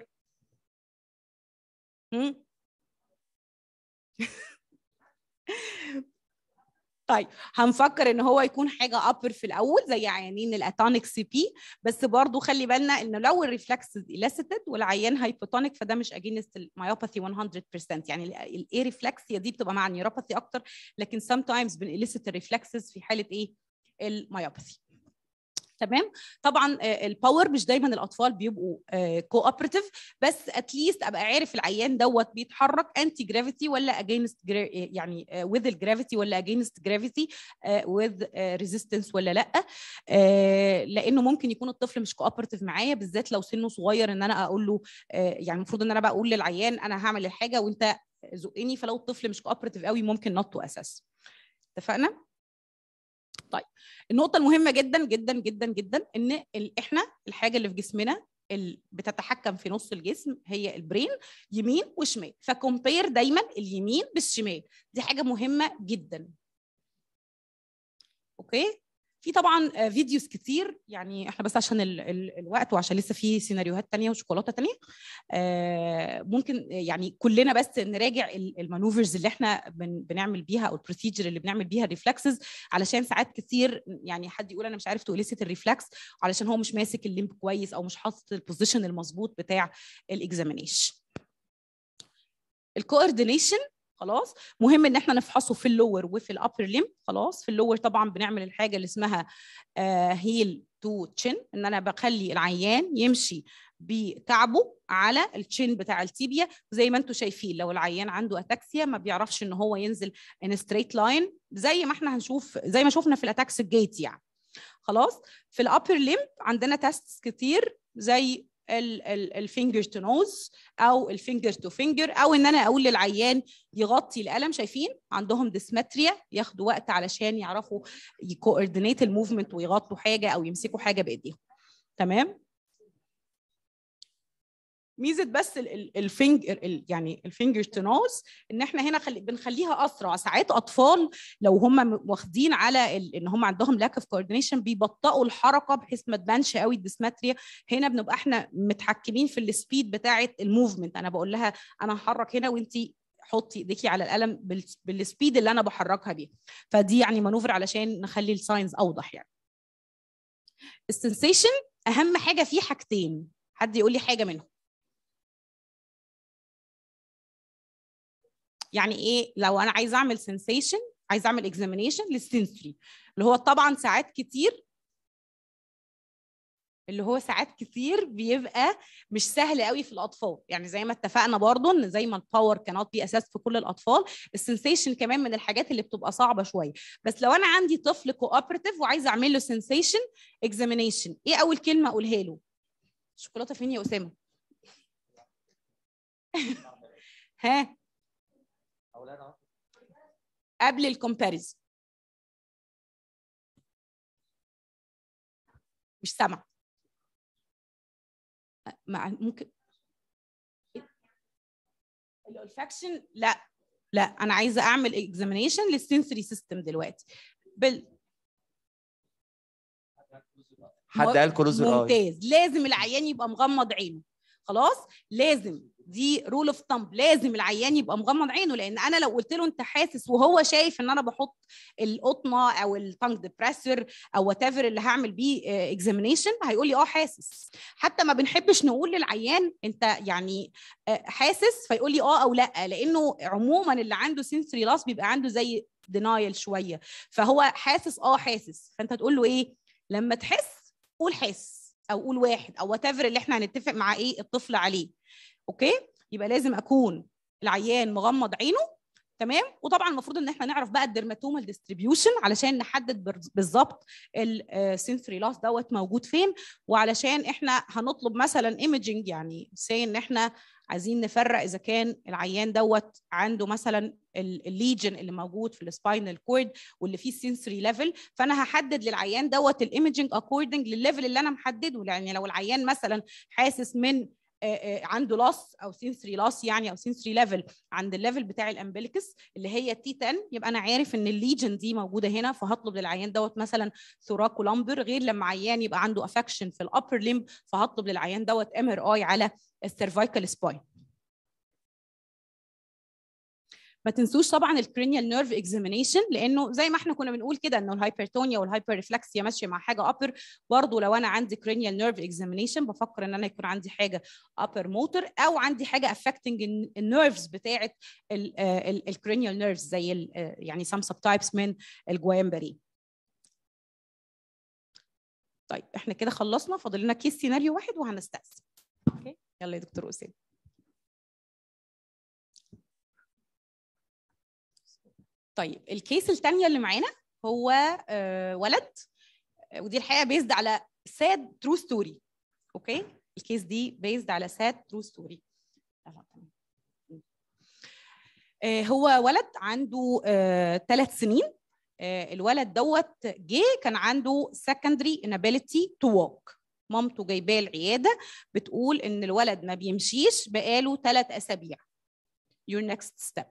طيب هنفكر ان هو يكون حاجه upper في الاول زي عيانين الاتونيك سي بي، بس برضو خلي بالنا ان لو الريفلكسز elicited والعيان هايبوتونيك فده مش اجينست المايوباثي 100%. يعني الاي ريفلكسيا دي بتبقى مع النيوروباثي اكتر، لكن sometimes بنelicit الريفلكسز في حاله ايه؟ المايوباثي. تمام. طبعا الباور مش دايما الاطفال بيبقوا كوبراتيف، بس اتليست ابقى عارف العيان دوت بيتحرك انتي جرافيتي ولا اجينست، يعني with الجرافيتي ولا اجينست جرافيتي، with ريزيستنس ولا لا، لانه ممكن يكون الطفل مش كوبراتيف معايا، بالذات لو سنه صغير، ان انا اقول له يعني المفروض ان انا بقول للعيان انا هعمل الحاجه وانت زقني، فلو الطفل مش كوبراتيف قوي ممكن نط اساس. اتفقنا؟ طيب النقطة المهمة جدا جدا جدا جدا ان احنا الحاجة اللي في جسمنا اللي بتتحكم في نص الجسم هي البرين، يمين وشمال، فكومبير دايما اليمين بالشمال، دي حاجة مهمة جدا. اوكي. في طبعا فيديوز كتير، يعني احنا بس عشان الوقت وعشان لسه في سيناريوهات تانية وشوكولاتة تانية، ممكن يعني كلنا بس نراجع المانوفرز اللي احنا بنعمل بيها او البروسيجر اللي بنعمل بيها الريفلكسز، علشان ساعات كتير يعني حد يقول انا مش عارف توليسيت الريفلكس علشان هو مش ماسك الليمب كويس او مش حاطط البوزيشن المظبوط بتاع الاكزامينيشن. الكوردينيشن خلاص مهم ان احنا نفحصه في اللور وفي الابر ليم. خلاص في اللور طبعا بنعمل الحاجه اللي اسمها هيل تو تشين، ان انا بخلي العيان يمشي بكعبه على التشين بتاع التيبيا. زي ما انتم شايفين لو العيان عنده اتاكسيا ما بيعرفش ان هو ينزل ان ستريت لاين زي ما احنا هنشوف، زي ما شفنا في الاتاكس الجيت يعني. خلاص في الابر ليم عندنا تيستس كتير زي الفينجر تو نوز او الفينجر تو فينجر، او ان انا اقول للعيان يغطي القلم. شايفين عندهم ديسمتريا، ياخدوا وقت علشان يعرفوا يكوردينيت الموفمنت ويغطوا حاجه او يمسكوا حاجه بايديهم. تمام. ميزه بس الفينجر يعني الفينجر تو نوز ان احنا هنا بنخليها اسرع. ساعات اطفال لو هم واخدين على ان هم عندهم لاك اوف كوردينيشن بيبطئوا الحركه بحيث ما تبانش قوي الديسماتريا. هنا بنبقى احنا متحكمين في السبيد بتاعه الموفمنت. انا بقول لها انا هحرك هنا وانت حطي ايديكي على القلم بالسبيد اللي انا بحركها بيه. فدي يعني مانوفر علشان نخلي الساينز اوضح. يعني السنسيشن اهم حاجه فيه حاجتين، حد يقول لي حاجه منهم. يعني ايه لو انا عايزه اعمل سنسيشن، عايزه اعمل اكزامينيشن للسنسوري اللي هو طبعا ساعات كتير بيبقى مش سهل قوي في الاطفال. يعني زي ما اتفقنا برضو ان زي ما الباور كانت بي اساس في كل الاطفال، السنسيشن كمان من الحاجات اللي بتبقى صعبه شويه. بس لو انا عندي طفل كوبريتيف وعايزه اعمل له سنسيشن اكزامينيشن، ايه اول كلمه اقولها له؟ الشوكولاته فين يا اسامه؟ ها قبل الكومباريزن. مش سامع. ممكن الالفاكشن. لا انا عايزه اعمل اكزامينيشن للسنسوري سيستم دلوقتي. حد قال كلوز الاي. ممتاز. لازم العيان يبقى مغمض عينه. خلاص لازم، دي رول اوف ثامب، لازم العيان يبقى مغمض عينه. لان انا لو قلت له انت حاسس وهو شايف ان انا بحط القطنه او التانج ديبريسور او وات ايفر اللي هعمل بيه اكزامينيشن هيقول لي حاسس. حتى ما بنحبش نقول للعيان انت يعني حاسس فيقول لي او لا، لانه عموما اللي عنده سنسوري لاس بيبقى عنده زي دينايل شويه، فهو حاسس حاسس. فانت تقول له ايه لما تحس؟ قول حاسس او قول واحد او وات ايفر اللي احنا هنتفق مع الطفل عليه. اوكي، يبقى لازم اكون العيان مغمض عينه. تمام. وطبعا المفروض ان احنا نعرف بقى الديرماتومال ديستريبيوشن علشان نحدد بالظبط السنسوري لاس دوت موجود فين. وعلشان احنا هنطلب مثلا ايمجنج، يعني سي ان احنا عايزين نفرق اذا كان العيان دوت عنده مثلا الليجن اللي موجود في السباينال كورد واللي فيه السنسوري ليفل، فانا هحدد للعيان دوت الايمجنج اكوردنج للليفل اللي انا محدده. يعني لو العيان مثلا حاسس من عنده لاس او سنسوري لاس يعني او سنسوري ليفل عند الليفل بتاع الامبليكس اللي هي تي 10، يبقى انا عارف ان الليجن دي موجوده هنا، فهطلب للعيان دوت مثلا ثوراكو لامبر. غير لما عيان يبقى عنده افكشن في الابر ليمب فهطلب للعيان دوت ام ار اي على السيرفايكال سباين. ما تنسوش طبعا الكرينيال نيرف اكزامينيشن، لانه زي ما احنا كنا بنقول كده انه الهايبرتونيا والهايبر ريفلكسيا ماشيه مع حاجه ابر. برضو لو انا عندي كرينيال نيرف اكزامينيشن بفكر ان انا يكون عندي حاجه ابر موتور او عندي حاجه افكتنج النيرفز بتاعه الكرينيال نيرفز زي يعني سام سب تايبس من الجوايمبري. طيب احنا كده خلصنا، فاضل لنا كيس سيناريو واحد وهنستأذن. اوكي يلا يا دكتور اسامه. طيب الكيس الثانيه اللي معانا هو ولد، ودي الحقيقه بيزد على ساد ترو ستوري. اوكي الكيس دي بيزد على ساد ترو ستوري. هو ولد عنده 3 سنين. الولد دوت جه كان عنده secondary inability to walk. مامته جايباه العياده بتقول ان الولد ما بيمشيش بقاله 3 أسابيع. your next step.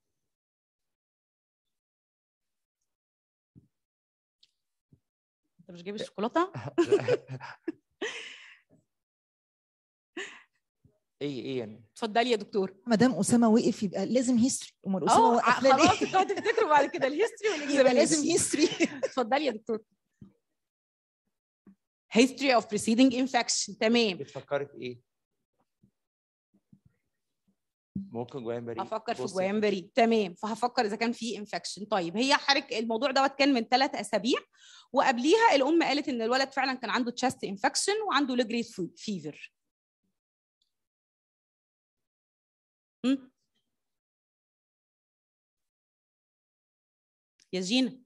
انت مش جايب الشوكولاته؟ ايه يعني؟ اتفضلي يا دكتور. مدام اسامه وقف يبقى لازم هيستوري. امال اسامه وقف خلاص انتوا هتفتكروا بعد كده الهيستوري والاكزامينيشن. لازم هيستوري. اتفضلي يا دكتور. history of preceding infection. تمام. بتفكري في ايه؟ ممكن جوايمبري. افكر في جوايمبري. تمام. فهفكر اذا كان في انفكشن. طيب هي الموضوع دوت كان من 3 أسابيع، وقبليها الام قالت ان الولد فعلا كان عنده تشست انفكشن وعنده لو جريد فيفر. يا جينا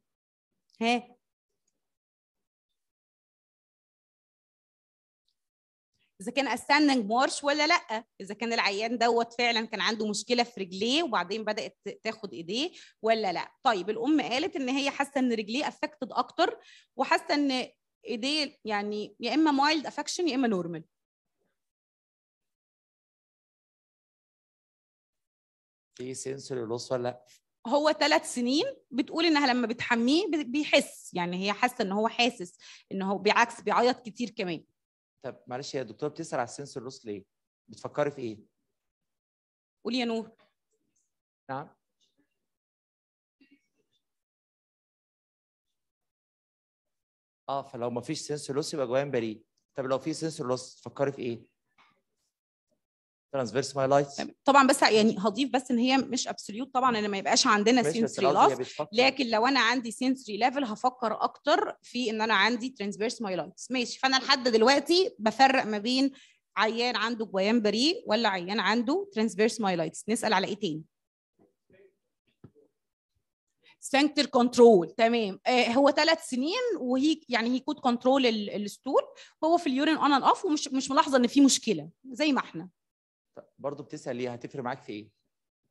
ها اذا كان استندنج مارش ولا لا، اذا كان العيان دوت فعلا كان عنده مشكله في رجليه وبعدين بدات تاخد ايديه ولا لا. طيب الام قالت ان هي حاسه ان رجليه افكتد اكتر، وحاسه ان ايديه يعني يا اما مايلد افكشن يا اما نورمال. في سنسوري لوس ولا لا؟ هو 3 سنين، بتقول انها لما بتحميه بيحس، يعني هي حاسه ان هو حاسس ان هو بالعكس بيعيط كتير كمان. طب معلش يا دكتوره بتسأل على السنسور لوس ليه؟ بتفكري في ايه؟ قولي يا نور. نعم. فلو ما فيش سنسور لوس يبقى جوان بريء. طب لو في سنسور لوس تفكري في ايه؟ ترانسفيرس مايلايتس. طبعا بس يعني هضيف بس ان هي مش ابسوليوت طبعا ان ما يبقاش عندنا سنسوري لوس، لكن لو انا عندي سنسوري ليفل هفكر اكتر في ان انا عندي ترانسفيرس مايلايتس. ماشي، فانا لحد دلوقتي بفرق ما بين عيان عنده جوان بريء ولا عيان عنده ترانسفيرس مايلايتس. نسال على ايه تاني؟ سفنكتر كنترول. تمام. هو 3 سنين وهي يعني هي كود كنترول الستول، هو في اليورين اون اند اوف ومش ملاحظه ان في مشكله زي ما احنا. برضه بتسال ليه؟ هتفرق معاك في ايه؟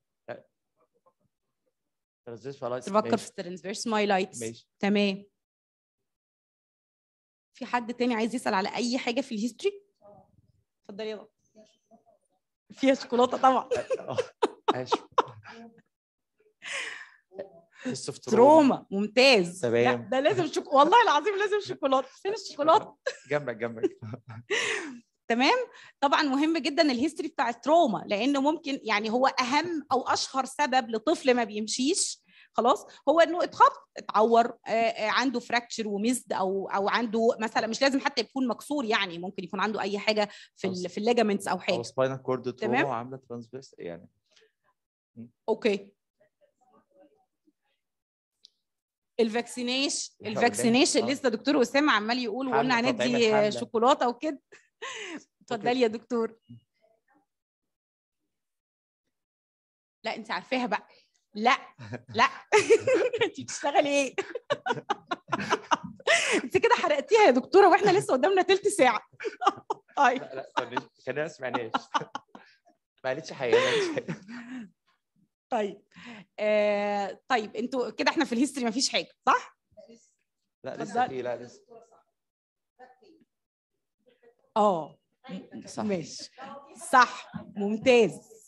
تفكر في الترانسفيرس مايلايتس. تمام. في حد تاني عايز يسال على اي حاجه في الهيستوري؟ اتفضلي يا دكتور. فيها شوكولاته طبعا. تروما. ممتاز. تمام. ده لازم والله العظيم لازم شوكولاته. فين الشوكولاته؟ جنبك. تمام. طبعا مهم جدا الهيستوري بتاع التروما، لانه ممكن يعني هو اهم او اشهر سبب لطفل ما بيمشيش خلاص هو انه اتخبط، اتعور، عنده فراكتشر ومزد او عنده مثلا مش لازم حتى يكون مكسور، يعني ممكن يكون عنده اي حاجه في الليجامنتس او حاجه او سباينال كورد تروما وعامله ترانسفيرس يعني. اوكي. الفاكسينيشن لسه دكتور اسامه عمال يقول وقلنا هندي شوكولاته وكده. اتفضلي يا دكتور. لا انت عارفاها بقى. لا انت بتشتغلي ايه؟ انت كده حرقتيها يا دكتوره واحنا لسه قدامنا تلت ساعه. طيب لا كده ما سمعناش. ما قالتش حاجه. طيب طيب انتوا كده احنا في الهيستوري ما فيش حاجه صح؟ لا لسه في. لا لسه. صح. ماشي صح. ممتاز.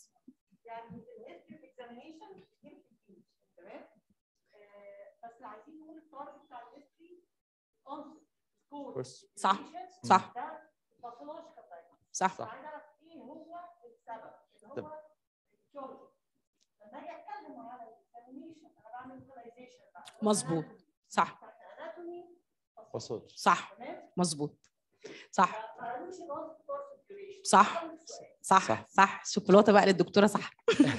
صح. مظبوط. صح. مظبوط. صح. شوكولاته بقى للدكتوره. صح.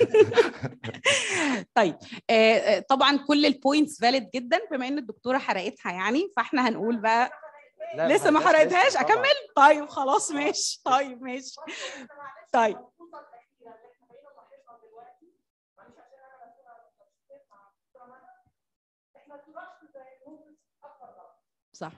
طيب طبعا كل البوينتس فاليد جدا بما ان الدكتوره حرقتها يعني، فاحنا هنقول بقى لسه ما حرقتهاش. اكمل؟ طيب خلاص ماشي. طيب صح.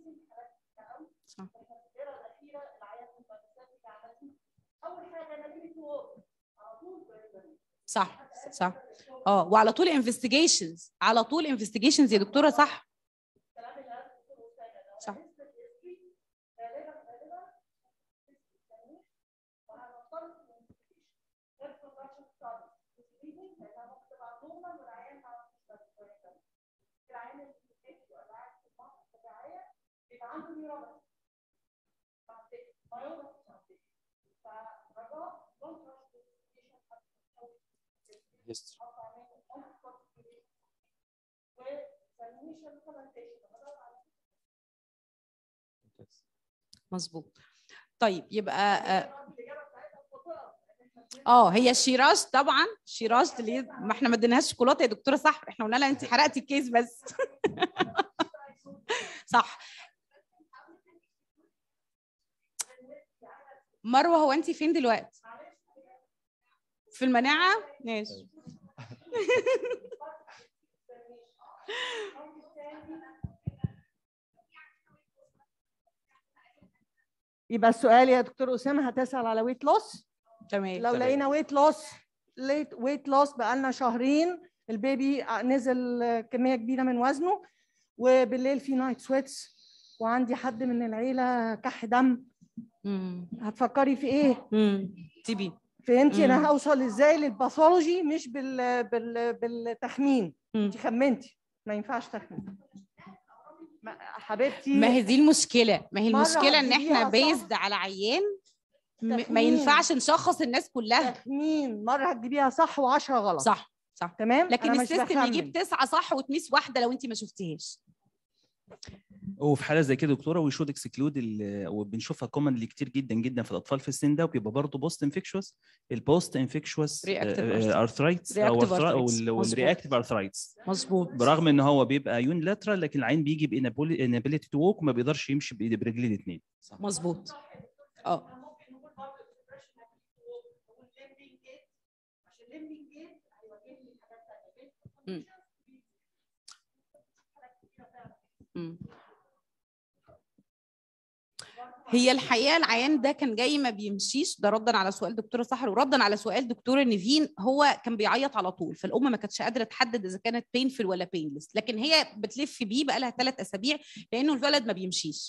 وعلى طول انفستيجيشنز يا دكتوره. صح. مظبوط. طيب يبقى هي الشيراج طبعا. شيراج ما احنا ما اديناهاش شوكولاته يا دكتوره. صح. احنا قلنا لها انت حرقتي الكيس بس. صح. مروه هو انت فين دلوقتي؟ في المناعه. ماشي. يبقى السؤال يا دكتور اسامه هتسال على ويت لوس. تمام. لو لقينا ويت لوس بقى لنا شهرين، البيبي نزل كميه كبيره من وزنه، وبالليل في نايت سويتس، وعندي حد من العيله كح دم، هتفكري في ايه؟ تي بي. فهمتي انا هوصل ازاي للباثولوجي؟ مش بالتخمين. انت خمنتي، ما ينفعش تخمين حبيبتي. ما هي دي المشكله، ما هي المشكله ان احنا بيزد على عيان ما ينفعش نشخص الناس كلها. تخمين مره هتجيبيها صح و10 غلط. صح تمام. لكن السيستم يجيب 9 صح وتميس واحده لو انت ما شفتيهاش. وفي حاله زي كده دكتوره وي شود اكسكلود، وبنشوفها كومنلي كتير جدا جدا في الاطفال في السن ده، وبيبقى برضه بوست انفكشوس، البوست انفكشوس ارثرايتس او والرياكتيف ارثرايتس. مظبوط. برغم ان هو بيبقى يونيلاترال، لكن العين بيجي بانابيليتي تو ووك وما بيقدرش يمشي برجليه الاثنين. مظبوط. هي الحقيقه العيان ده كان جاي ما بيمشيش، ده ردا على سؤال دكتوره سحر وردا على سؤال دكتوره نيفين. هو كان بيعيط على طول، فالام ما كانتش قادره تحدد اذا كانت بينفل ولا بينلس، لكن هي بتلف بيه بقى لها 3 أسابيع لانه الولد ما بيمشيش.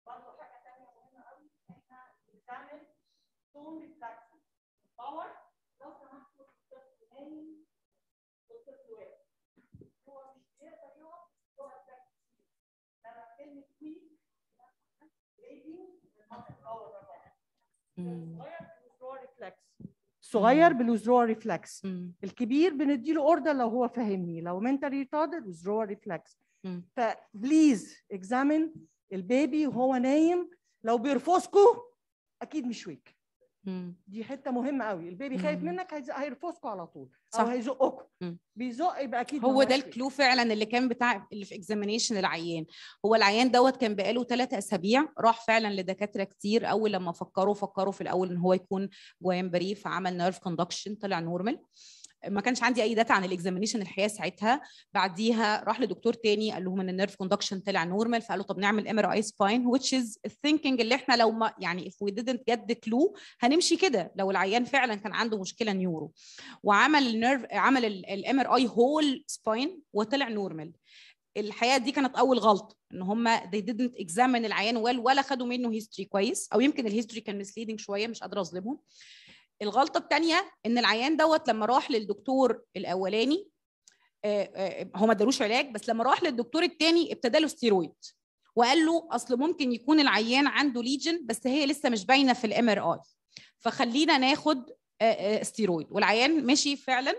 صغير بالوزرور ريفلكس، الكبير بنديله اوردر لو هو فاهمني، لو منتال ريتاردد وزرور ريفلكس. فبليز اكزامن البيبي وهو نايم، لو بيرفسكوا اكيد مش ويك. دي حته مهمه قوي، البيبي خايف منك هيرفسكوا على طول او هيزقكوا، بيزق يبقى اكيد هو ده الكلو فعلا اللي كان بتاع اللي في اكزامينيشن العيان. هو العيان دوت كان بقاله 3 أسابيع، راح فعلا لدكاتره كتير. اول لما فكروا في الاول ان هو يكون جوايمبري، فعمل نيرف كوندكشن طلع نورمال. ما كانش عندي اي داتا عن الاكزامينيشن الحقيقه ساعتها. بعديها راح لدكتور تاني قال لهم ان النيرف كوندكشن طلع نورمال، فقالوا طب نعمل MRI سباين، which is thinking اللي احنا لو ما يعني if we didn't get the clue هنمشي كده لو العيان فعلا كان عنده مشكله نيورو. وعمل عمل MRI هول سباين وطلع نورمال. الحقيقه دي كانت اول غلطه، ان هم they didn't examine العيان ولا خدوا منه هيستوري كويس، او يمكن الهيستوري كان مسليدنج شويه، مش قادره اظلمهم. الغلطه الثانيه ان العيان دوت لما راح للدكتور الاولاني هو ما ادالوش علاج، بس لما راح للدكتور الثاني ابتدى له ستيرويد، وقال له اصل ممكن يكون العيان عنده ليجن بس هي لسه مش باينه في الMRI، فخلينا ناخد ستيرويد. والعيان مشي فعلا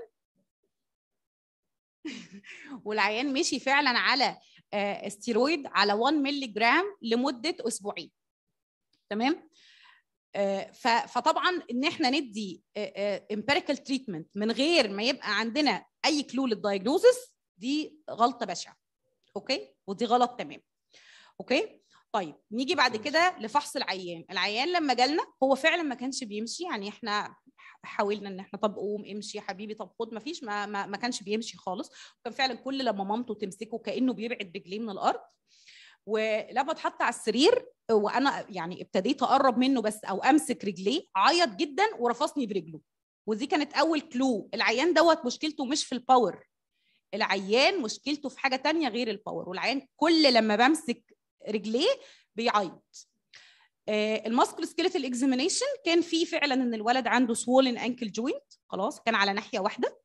والعيان مشي فعلا على ستيرويد على 1 مللي جرام لمده اسبوعين. تمام. فطبعا ان احنا ندي امبيريكال تريتمنت من غير ما يبقى عندنا اي كلو للدايجنوزس، دي غلطه بشعه. اوكي، ودي غلط تمام. اوكي. طيب نيجي بعد كده لفحص العيان. العيان لما جالنا هو فعلا ما كانش بيمشي، يعني احنا حاولنا ان احنا طب قوم امشي يا حبيبي، طب خد، ما فيش، ما كانش بيمشي خالص. وكان فعلا كل لما مامته تمسكه كانه بيبعد رجليه من الارض. ولما اتحط على السرير وانا يعني ابتديت اقرب منه بس او امسك رجليه، عيط جدا ورفصني برجله. ودي كانت اول كلو. العيان دوت مشكلته مش في الباور، العيان مشكلته في حاجه تانية غير الباور، والعيان كل لما بمسك رجليه بيعيط. الماسكل سكيلتال اكزامينيشن كان فيه فعلا ان الولد عنده سوولن انكل جوينت، خلاص كان على ناحيه واحده.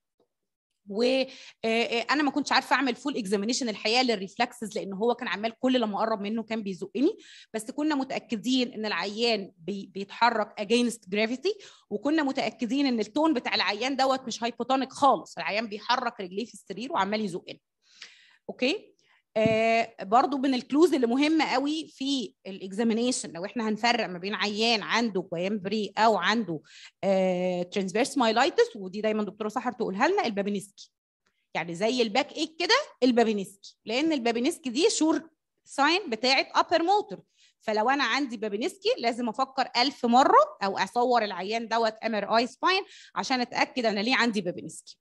وانا ما كنتش عارفه اعمل فول اكزامينيشن الحقيقه للريفلكسز، لان هو كان عمال كل لما اقرب منه كان بيزقني. بس كنا متاكدين ان العيان بيتحرك اجينست جرافيتي، وكنا متاكدين ان التون بتاع العيان دوت مش هايبوتونيك خالص، العيان بيحرك رجليه في السرير وعمال يزقني. اوكي. برضو من الكلوز اللي مهمه قوي في الاكزامينيشن، لو احنا هنفرق ما بين عيان عنده جوايمبري او عنده ترانسفيرس مايلايتس، ودي دايما دكتوره سحر تقولها لنا، البابينسكي. يعني زي الباك ايك كده البابينسكي، لان البابينسكي دي شور ساين بتاعه ابر موتور. فلو انا عندي بابينسكي لازم افكر 1000 مره او اصور العيان دوت MRI سباين عشان اتاكد انا ليه عندي بابينسكي.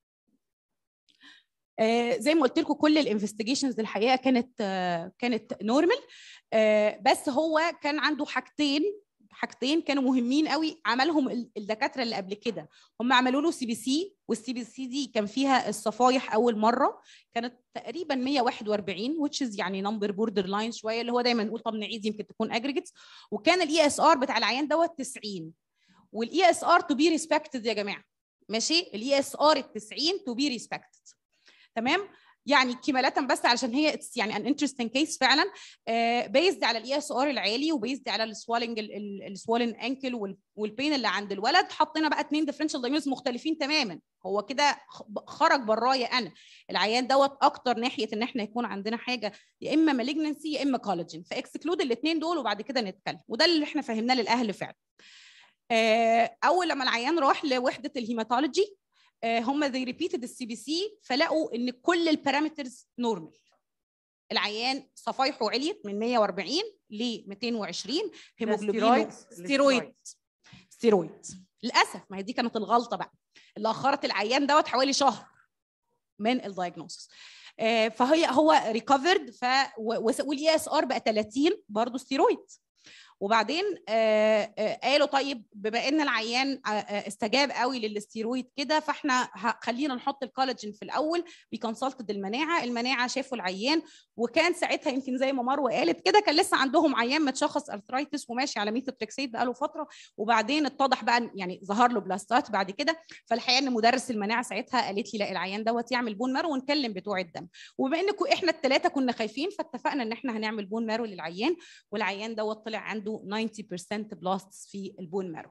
زي ما قلت لكم كل الانفستيجيشنز الحقيقه كانت نورمال، بس هو كان عنده حاجتين كانوا مهمين قوي عملهم الدكاتره اللي قبل كده. هم عملوا له CBC، والسي بي سي دي كان فيها الصفايح اول مره كانت تقريبا 141 which is يعني نمبر بوردر لاين شويه، اللي هو دايما نقول طب نعيد يمكن تكون اجريجيتس. وكان ESR بتاع العيان دوت 90، ESR to be respected يا جماعه، ماشي؟ ESR 90 to be respected، تمام؟ يعني كمالة بس علشان هي يعني ان انترستنج كيس فعلا، بيزد على ESR العالي وبيزد على السوالن انكل والبين اللي عند الولد. حطينا بقى 2 ديفرنشال دايجنوز مختلفين تماما. هو كده خرج برايا انا العيان دوت اكتر ناحيه ان احنا يكون عندنا حاجه يا اما مالجنسي يا اما كولاجين، فاكسكلود الاثنين دول وبعد كده نتكلم. وده اللي احنا فهمناه للاهل فعلا. اول لما العيان راح لوحده الهيماتولوجي، هم they repeated CBC فلقوا ان كل البارامترز نورمال. العيان صفايحه عليت من 140 ل 220، هيموجلوبين ستيرويد. للاسف ما هي دي كانت الغلطه بقى اللي اخرت العيان دوت حوالي شهر من الدايجنوستس. هو ريكفرد والESR بقى 30 برضه ستيرويد. وبعدين قالوا طيب بما ان العيان استجاب قوي للستيرويد كده، فاحنا خلينا نحط الكولاجين في الاول. بيكونسلتد المناعه شافوا العيان، وكان ساعتها يمكن زي ما مروه قالت كده كان لسه عندهم عيان متشخص ارثرايتس وماشي على ميثوتريكسيت بقاله فتره، وبعدين اتضح بقى يعني ظهر له بلاستات بعد كده. فالحقيقه ان مدرس المناعه ساعتها قالت لي لا العيان دوت يعمل بون مارو ونكلم بتوع الدم. وبما ان احنا الثلاثه كنا خايفين فاتفقنا ان احنا هنعمل بون مارو للعيان، والعيان دوت طلع عنده 90% بلاستس في البون مارو.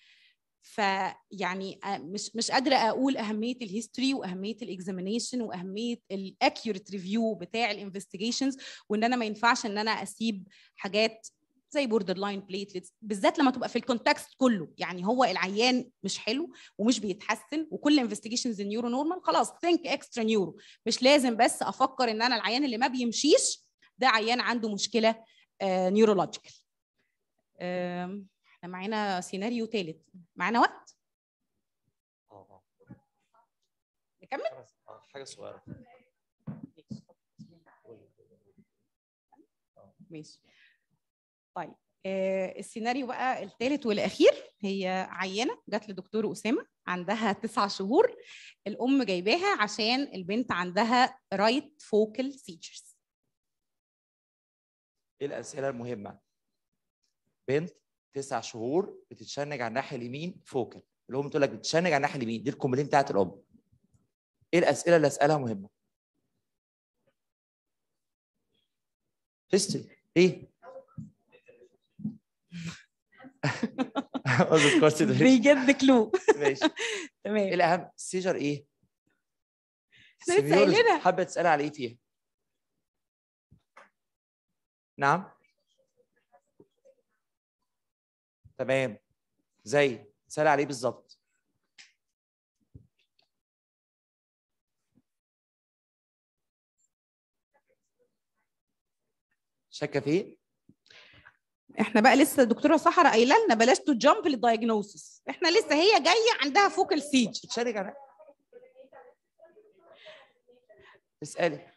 فيعني مش قادره اقول اهميه الهيستوري واهميه الاكزامينيشن واهميه الاكيوريت ريفيو بتاع الانفستيجيشنز، وان انا ما ينفعش ان انا اسيب حاجات زي بوردر لاين بليتلتس بالذات لما تبقى في الكونتكست كله. يعني هو العيان مش حلو ومش بيتحسن وكل انفستيجيشنز نيورو نورمال، خلاص ثينك اكسترا نيورو. مش لازم بس افكر ان انا العيان اللي ما بيمشيش ده عيان عنده مشكله نيورولوجيكال. احنا معانا سيناريو ثالث، معانا وقت؟ نكمل؟ حاجه صغيره. ماشي. طيب السيناريو بقى الثالث والاخير، هي عينه جات لدكتور اسامه عندها 9 شهور. الام جايباها عشان البنت عندها رايت فوكال سيجرز. ايه الاسئله المهمه؟ بنت 9 شهور بتتشنج على الناحيه اليمين فوكال، الام تقول لك بتتشنج على الناحيه اليمين، دي الكومبلين بتاعت الام. ايه الاسئله اللي اسالها مهمه؟ هيستوري ايه؟ بيجيب كلو. ماشي تمام. ايه الاهم؟ السيجر ايه؟ احنا لسه قايلينها. حابه تسالي على ايه فيها؟ نعم تمام. زي تسالي عليه بالظبط؟ شاكه فيه؟ احنا بقى لسه الدكتوره سحر قايله لنا بلاش تو جامب للدايجنوسيس، احنا لسه هي جايه عندها فوكال سيج. تشارك على اسالي.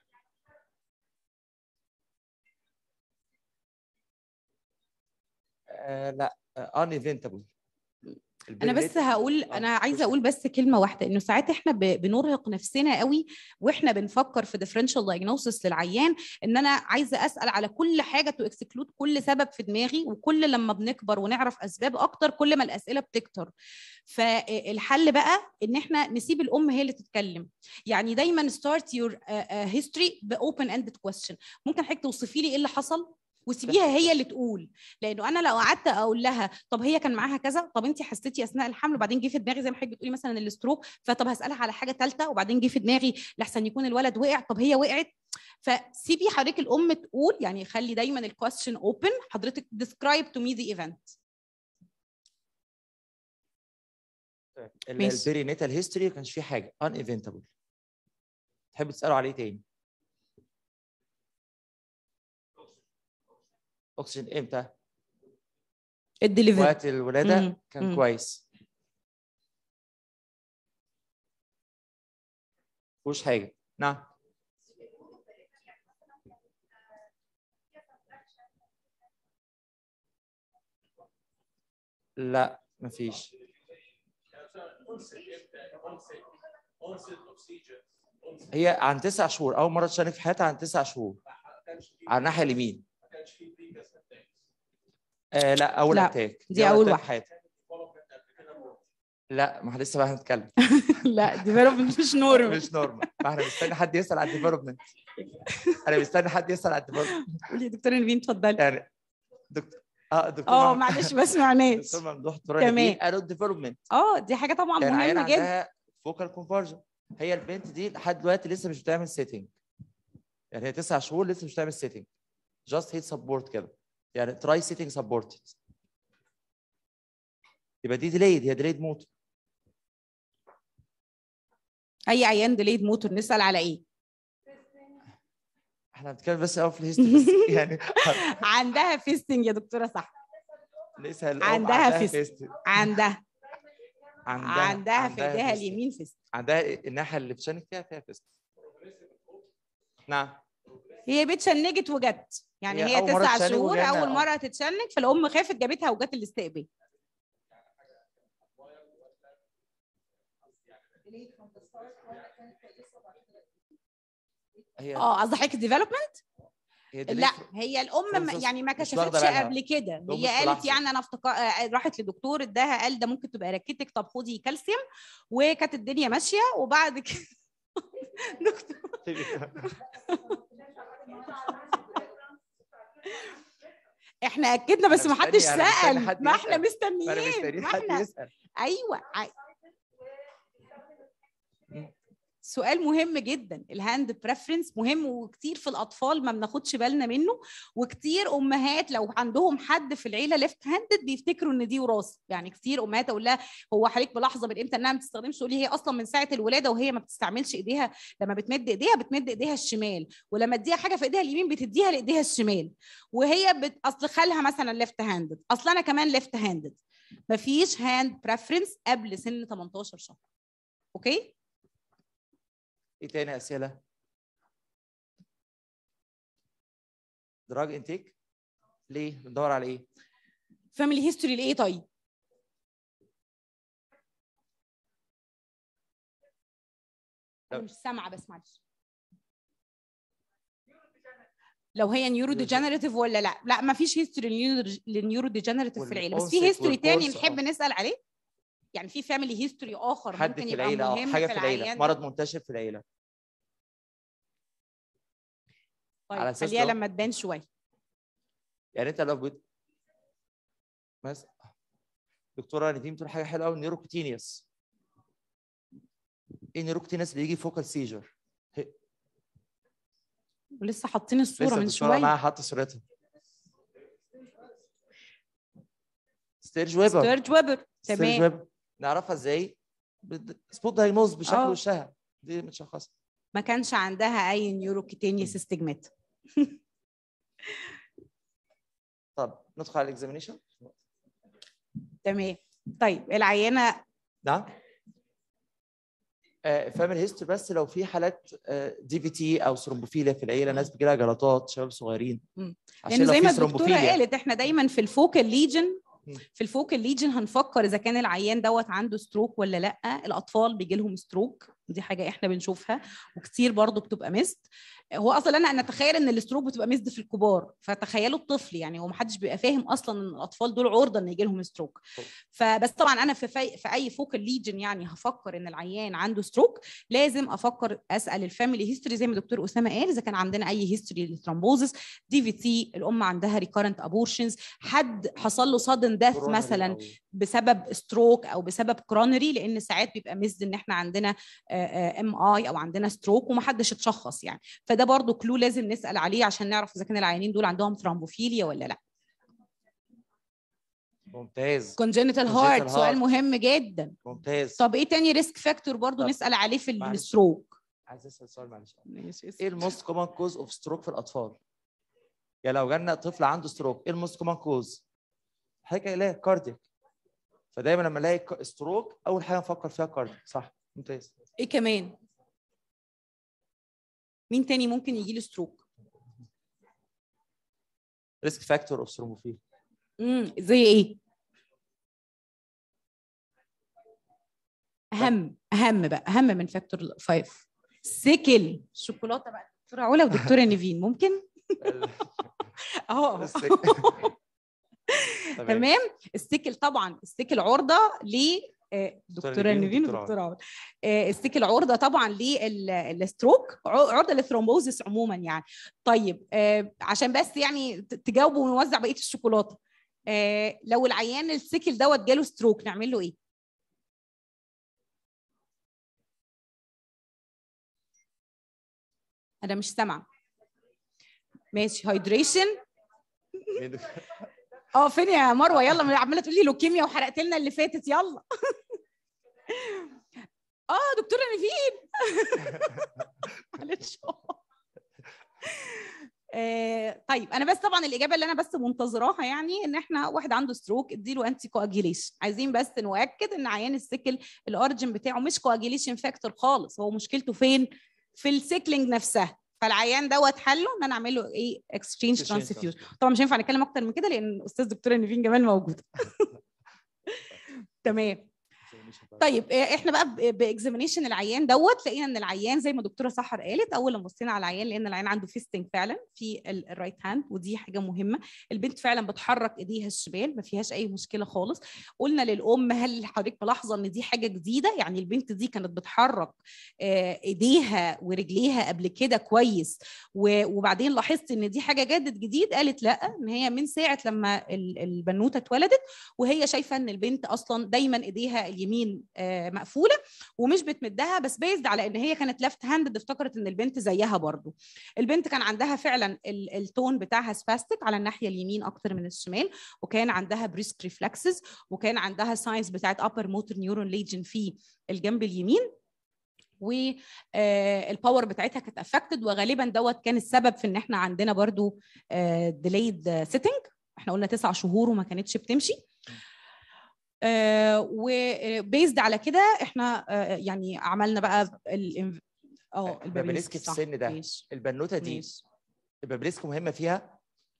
لا uneventable. انا بس هقول انا عايزه اقول بس كلمه واحده، انه ساعات احنا بنرهق نفسنا قوي واحنا بنفكر في ديفرنشال دايجنوسيس للعيان، ان انا عايزه اسال على كل حاجه تو اكسكلود كل سبب في دماغي، وكل لما بنكبر ونعرف اسباب اكتر كل ما الاسئله بتكتر. فالحل بقى ان احنا نسيب الام هي اللي تتكلم. يعني دايما ستارت يور هيستوري باوبن اندد كويستشن. ممكن حضرتك توصفي لي ايه اللي حصل وسيبيها هي اللي تقول، لانه انا لو قعدت اقول لها طب هي كان معاها كذا، طب انت حسيتي اثناء الحمل، وبعدين جه في دماغي زي ما حضرتك بتقولي مثلا الستروك، فطب هسالها على حاجه ثالثه، وبعدين جه في دماغي لحسن يكون الولد وقع، طب هي وقعت. فسيبي حضرتك الام تقول، يعني خلي دايما الكويستشن اوبن. حضرتك describe to me the event. البيرينيتال هيستوري ما كانش فيه حاجه uneventable. تحب تسالوا عليه تاني؟ اكسجين امتى؟ الدليفري وقت الولاده كان كويس، مفيهوش حاجه. نعم لا مفيش. هي عن 9 شهور، اول مره تشارك في حياتها عن 9 شهور على الناحيه اليمين. لا اول اتاك دي اول واحده. لا ما احنا لسه بقى هنتكلم. لا ديفلوبمنت مش نورمال. مش نورمال، فاحنا مستني حد يسال على الديفلوبمنت. انا مستني حد يسال على الديفلوبمنت. قولي يا دكتوره نيفين اتفضلي. يعني دكتور معلش ما سمعناش. دكتور ممدوح تمام قالوا الديفلوبمنت. دي حاجه طبعا مهمه جدا. عندها فوكال كونفرجن. هي البنت دي لحد دلوقتي لسه مش بتعمل سيتنج، يعني هي 9 شهور لسه مش بتعمل سيتنج، جاست هيت سبورت كده، يعني تراي سيتنج سبورتد. يبقى دي ديليد، هي ديليد موتور. اي عيان ديليد موتور نسال على ايه؟ احنا بنتكلم بس في الهيستوري بس يعني. عندها فيستنج يا دكتوره صح؟ نسال عندها فيستنج. عندها في ايديها اليمين فيستنج. عندها الناحيه اللي بتشنج فيها فيستنج. نعم. هي بتشنجت وجت، يعني هي 9 شهور اول مره تتشنج، فالام خافت جابتها وجت الاستقبال. قصدي حضرتك ديفلوبمنت؟ لا هي الام يعني ما كشفتش قبل كده، هي قالت يعني انا راحت لدكتور اداها قال ده ممكن تبقى ركتك، طب خدي كالسيوم، وكانت الدنيا ماشيه. وبعد كده دكتور احنا اكدنا بس ما حدش سال، ما احنا مستنيين. ايوه سؤال مهم جدا. الهاند بريفرنس مهم، وكتير في الاطفال ما بناخدش بالنا منه، وكتير امهات لو عندهم حد في العيله ليفت هاندد بيفتكروا ان دي وراثه. يعني كتير امهات اقول لها هو حضرتك ملاحظه من امتى انها ما بتستخدمش؟ تقول لي هي اصلا من ساعه الولاده وهي ما بتستعملش ايديها، لما بتمد ايديها الشمال، ولما تديها حاجه في ايديها اليمين بتديها لايديها الشمال، وهي اصل خالها مثلا ليفت هاندد، اصل انا كمان ليفت هاندد. مفيش هاند بريفرنس قبل سن 18 شهر. اوكي؟ ايه تاني اسئله؟ دراج انتيك ليه؟ بندور على ايه؟ فاميلي هيستوري لايه طيب؟ انا مش سامعه بس معلش. لو هي نيورو ديجنريتيف ولا لا؟ لا ما فيش هيستوري للنيورو ديجنريتيف في العيله، بس في هيستوري تاني نحب نسال عليه. يعني في فاميلي هيستوري اخر ممكن يبقى مهم حاجه في العيله، مرض منتشر في العيله. طيب خليها لما تبان شويه. يعني انت لو مثلا دكتوره نيفين بتقول حاجه حلوه قوي، نيوروكوتينيوس. ايه نيوروكوتينيوس اللي يجي فوكال سيجر؟ ولسه حاطين الصوره من شويه. معاها حاطه صورتها. ستيرج ويبر. تمام. نعرفها ازاي؟ سبوت دايجنوز بشكل وشها دي متشخصه. ما كانش عندها اي نيوروكوتينيوس ستيجمات. طب ندخل على الاكزامينيشن. تمام. طيب العينه نعم فاميلي هيستوري، بس لو في حالات دي في تي او ثرومبوفيليا في العيله، ناس بيجي لها جلطات، شباب صغيرين. لانه زي ما الدكتوره قالت احنا دايما في الفوكال ليجن هنفكر اذا كان العيان دوت عنده ستروك ولا لا. الاطفال بيجي لهم ستروك، دي حاجه احنا بنشوفها، وكتير برضو بتبقى مست. هو اصلا انا اتخيل ان الستروك بتبقى مست في الكبار، فتخيلوا الطفل يعني هو ما حدش بيبقى فاهم اصلا ان الاطفال دول عرضه ان يجي لهم ستروك. فبس طبعا انا في اي فوكال ليجن يعني هفكر ان العيان عنده ستروك، لازم افكر اسال الفاميلي هيستوري زي ما الدكتور اسامه قال، اذا كان عندنا اي هيستوري للثرومبوزس، دي في تي، الام عندها ريكارنت ابورشنز، حد حصل له سادن ديث مثلا بسبب ستروك او بسبب كرونري، لان ساعات بيبقى مزد ان احنا عندنا ام اي او عندنا ستروك ومحدش اتشخص يعني. فده برضو كلو لازم نسال عليه عشان نعرف اذا كان العيانين دول عندهم ثرومبوفيليا ولا لا. ممتاز. كونجنتال هارت سؤال مهم جدا. ممتاز. طب ايه تاني ريسك فاكتور برضو نسال عليه في الستروك؟ عايز اسال سؤال معلش. ايه الموست كومن كوز اوف ستروك في الاطفال؟ يعني لو جالنا طفل عنده ستروك، ايه الموست كومن كوز؟ حاجه الاقي كاردياك، فدايما لما الاقي ستروك اول حاجه نفكر فيها كاردياك. صح، ممتاز. ايه كمان؟ مين تاني ممكن يجي له ستروك؟ ريسك فاكتور اوف ثرومبوفيل. زي ايه؟ اهم بقى، اهم من فاكتور 5 سيكل. الشوكولاته بقى دكتوره علا ودكتوره نيفين ممكن اهو تمام. السيكل طبعا السيكل عرضه ل دكتوره نيفين ودكتوره علا. السيكل عرضه طبعا للستروك، عرضه للثرومبوزس عموما يعني. طيب عشان بس يعني تجاوبوا ونوزع بقيه الشوكولاته، لو العيان السيكل دوت جاله ستروك نعمل له ايه؟ انا مش سامعه. ماشي هايدريشن. فين يا مروه؟ يلا عماله تقولي لوكيميا وحرقت لنا اللي فاتت. يلا دكتوره نيفين معلش. طيب انا بس طبعا الاجابه اللي انا بس منتظراها يعني ان احنا واحد عنده ستروك اديله انتي كواجيليشن. عايزين بس نؤكد ان عيان السيكل الاوريجين بتاعه مش كواجيليشن فاكتور خالص، هو مشكلته فين؟ في السيكلينج نفسها. فالعيان دوت حله ان انا اعمل له ايه؟ اكسشينج ترانسفيوجن. طبعا مش هينفع نتكلم اكتر من كده لان الاستاذ دكتوره نيفين جمال موجوده. تمام. طيب احنا بقى باكزامينيشن العيان دوت لقينا ان العيان زي ما دكتوره سحر قالت، اول لما بصينا على العيان لان العيان عنده فيستنج فعلا في الرايت هاند، ودي حاجه مهمه. البنت فعلا بتحرك ايديها الشمال ما فيهاش اي مشكله خالص. قلنا للام هل حضرتك ملاحظه ان دي حاجه جديده؟ يعني البنت دي كانت بتحرك ايديها ورجليها قبل كده كويس وبعدين لاحظت ان دي حاجه جديد؟ قالت لا، ان هي من ساعه لما البنوته اتولدت وهي شايفه ان البنت اصلا دايما ايديها اليمين مقفوله ومش بتمدها، بس بيزد على ان هي كانت ليفت هاندد افتكرت ان البنت زيها برضو. البنت كان عندها فعلا التون بتاعها سباستيك على الناحيه اليمين اكتر من الشمال، وكان عندها بريسك ريفلكسز، وكان عندها ساينس بتاعت upper motor neuron lesion في الجنب اليمين، والباور بتاعتها كانت افكتد، وغالبا دوت كان السبب في ان احنا عندنا برضو delayed sitting. احنا قلنا 9 شهور وما كانتش بتمشي. وبيزد على كده احنا يعني عملنا بقى البابليسك في السن ده. ميش. البنوته دي ميش. البابليسك مهمه فيها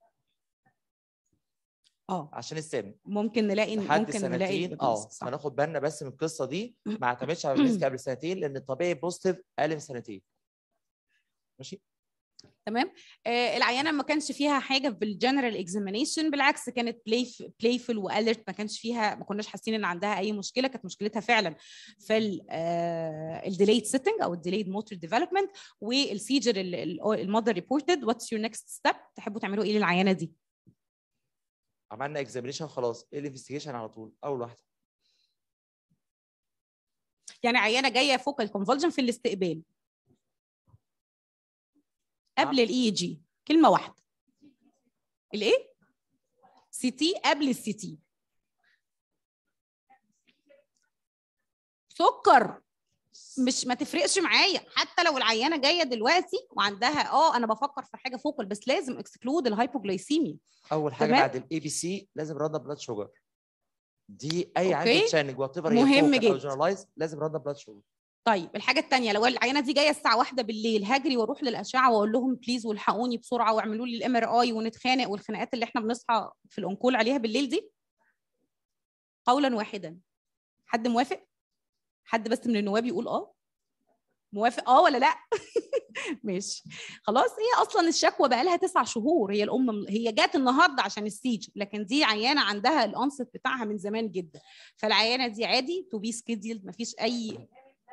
عشان السن ممكن نلاقي هناخد بالنا بس من القصه دي، ما اعتمدش على البابليسك قبل سنتين لان الطبيعي بوزيتيف اقل من سنتين. ماشي تمام. العيانه ما كانش فيها حاجه بالجنرال اكزامينيشن، بالعكس كانت بلايفل واليرت، ما كانش فيها، ما كناش حاسين ان عندها اي مشكله. كانت مشكلتها فعلا في الديليد سيتنج او الديليد موتور ديفلوبمنت والسيجر المذر ريبورتد. واتس يور نيكست ستيب؟ تحبوا تعملوا ايه للعيانه دي؟ عملنا اكزامينيشن خلاص، ايه الانفستيجيشن على طول اول واحده؟ يعني عيانه جايه فوق الكونفولجن في الاستقبال قبل الاي جي، كلمه واحده. الايه؟ سي تي قبل السي تي. سكر مش ما تفرقش معايا، حتى لو العيانه جايه دلوقتي وعندها انا بفكر في حاجه فوكال، بس لازم اكسكلود الهايبوجلايسيميا. اول حاجه بعد الاي بي سي لازم رد بلاد شوجر. دي اي عنده تشانج وات ايفر مهم جدا، او جنرالايز لازم رد بلاد شوجر. طيب الحاجه الثانيه، لو العيانه دي جايه الساعه 1 بالليل هجري واروح للاشعه واقول لهم بليز والحقوني بسرعه واعملوا لي الام ار اي ونتخانق والخناقات اللي احنا بنصحى في الانكول عليها بالليل دي؟ قولا واحدا، حد موافق؟ حد بس من النواب يقول موافق ولا لا؟ ماشي خلاص. هي اصلا الشكوى بقى لها 9 شهور، هي الام هي جات النهارده عشان السيج، لكن دي عيانه عندها الانست بتاعها من زمان جدا، فالعيانه دي عادي تو بي سكيدولد، مفيش اي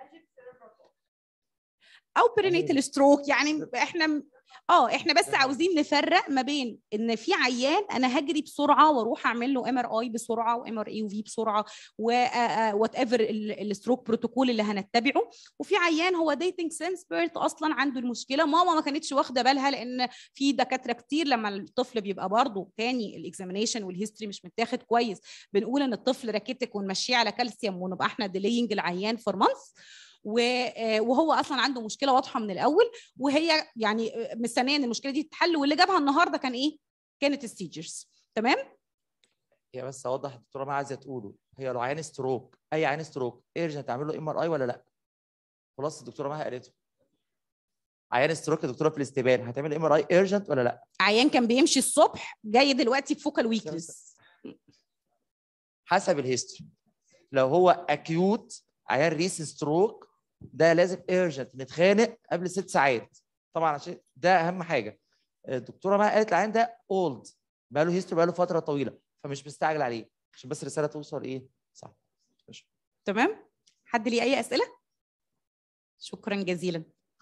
او برينيتال ستروك. يعني احنا بس عاوزين نفرق ما بين ان في عيان انا هجري بسرعه واروح اعمل له ام ار اي بسرعه وام ار اي وفي بسرعه وات ايفر الستروك بروتوكول اللي هنتبعه، وفي عيان هو ديتنج سنسبيرت اصلا عنده المشكله، ماما ما كانتش واخده بالها لان في دكاتره كتير لما الطفل بيبقى برضه تاني الاكزامينيشن والهيستوري مش متاخد كويس بنقول ان الطفل راكيتك ونمشيه على كالسيوم ونبقى احنا ديلينج العيان فور مانث، وهو اصلا عنده مشكله واضحه من الاول وهي يعني مستنيه ان المشكله دي تتحل، واللي جابها النهارده كان ايه؟ كانت السيجرز. تمام؟ يا بس اوضح الدكتوره ما عايزه تقوله، هي لو عيان ستروك اي عيان ستروك ايرجنت تعمل له ام ار اي ولا لا؟ خلاص الدكتوره ما قالته. عيان ستروك يا دكتوره في الاستقبال هتعمل ام ار اي ايرجنت ولا لا؟ عيان كان بيمشي الصبح جاي دلوقتي بفوكال ويكنس. حسب الهيستوري، لو هو اكيوت عيان ريس ستروك ده لازم ايرجنت نتخانق قبل 6 ساعات طبعا، عشان ده اهم حاجه. الدكتوره ما قالت العيان ده اولد بقى له هيستوري بقى له فتره طويله، فمش مستعجل عليه عشان بس الرساله توصل ايه صح. تمام. حد ليه اي اسئله؟ شكرا جزيلا.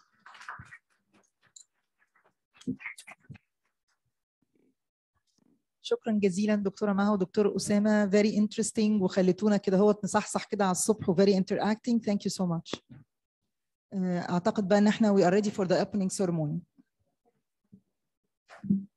شكرا جزيلا دكتوره مها ودكتور اسامه، very interesting وخليتونا كده هو نصحصح كده على الصبح و very interacting. thank you so much. اعتقد بقى ان احنا we are ready for the opening ceremony.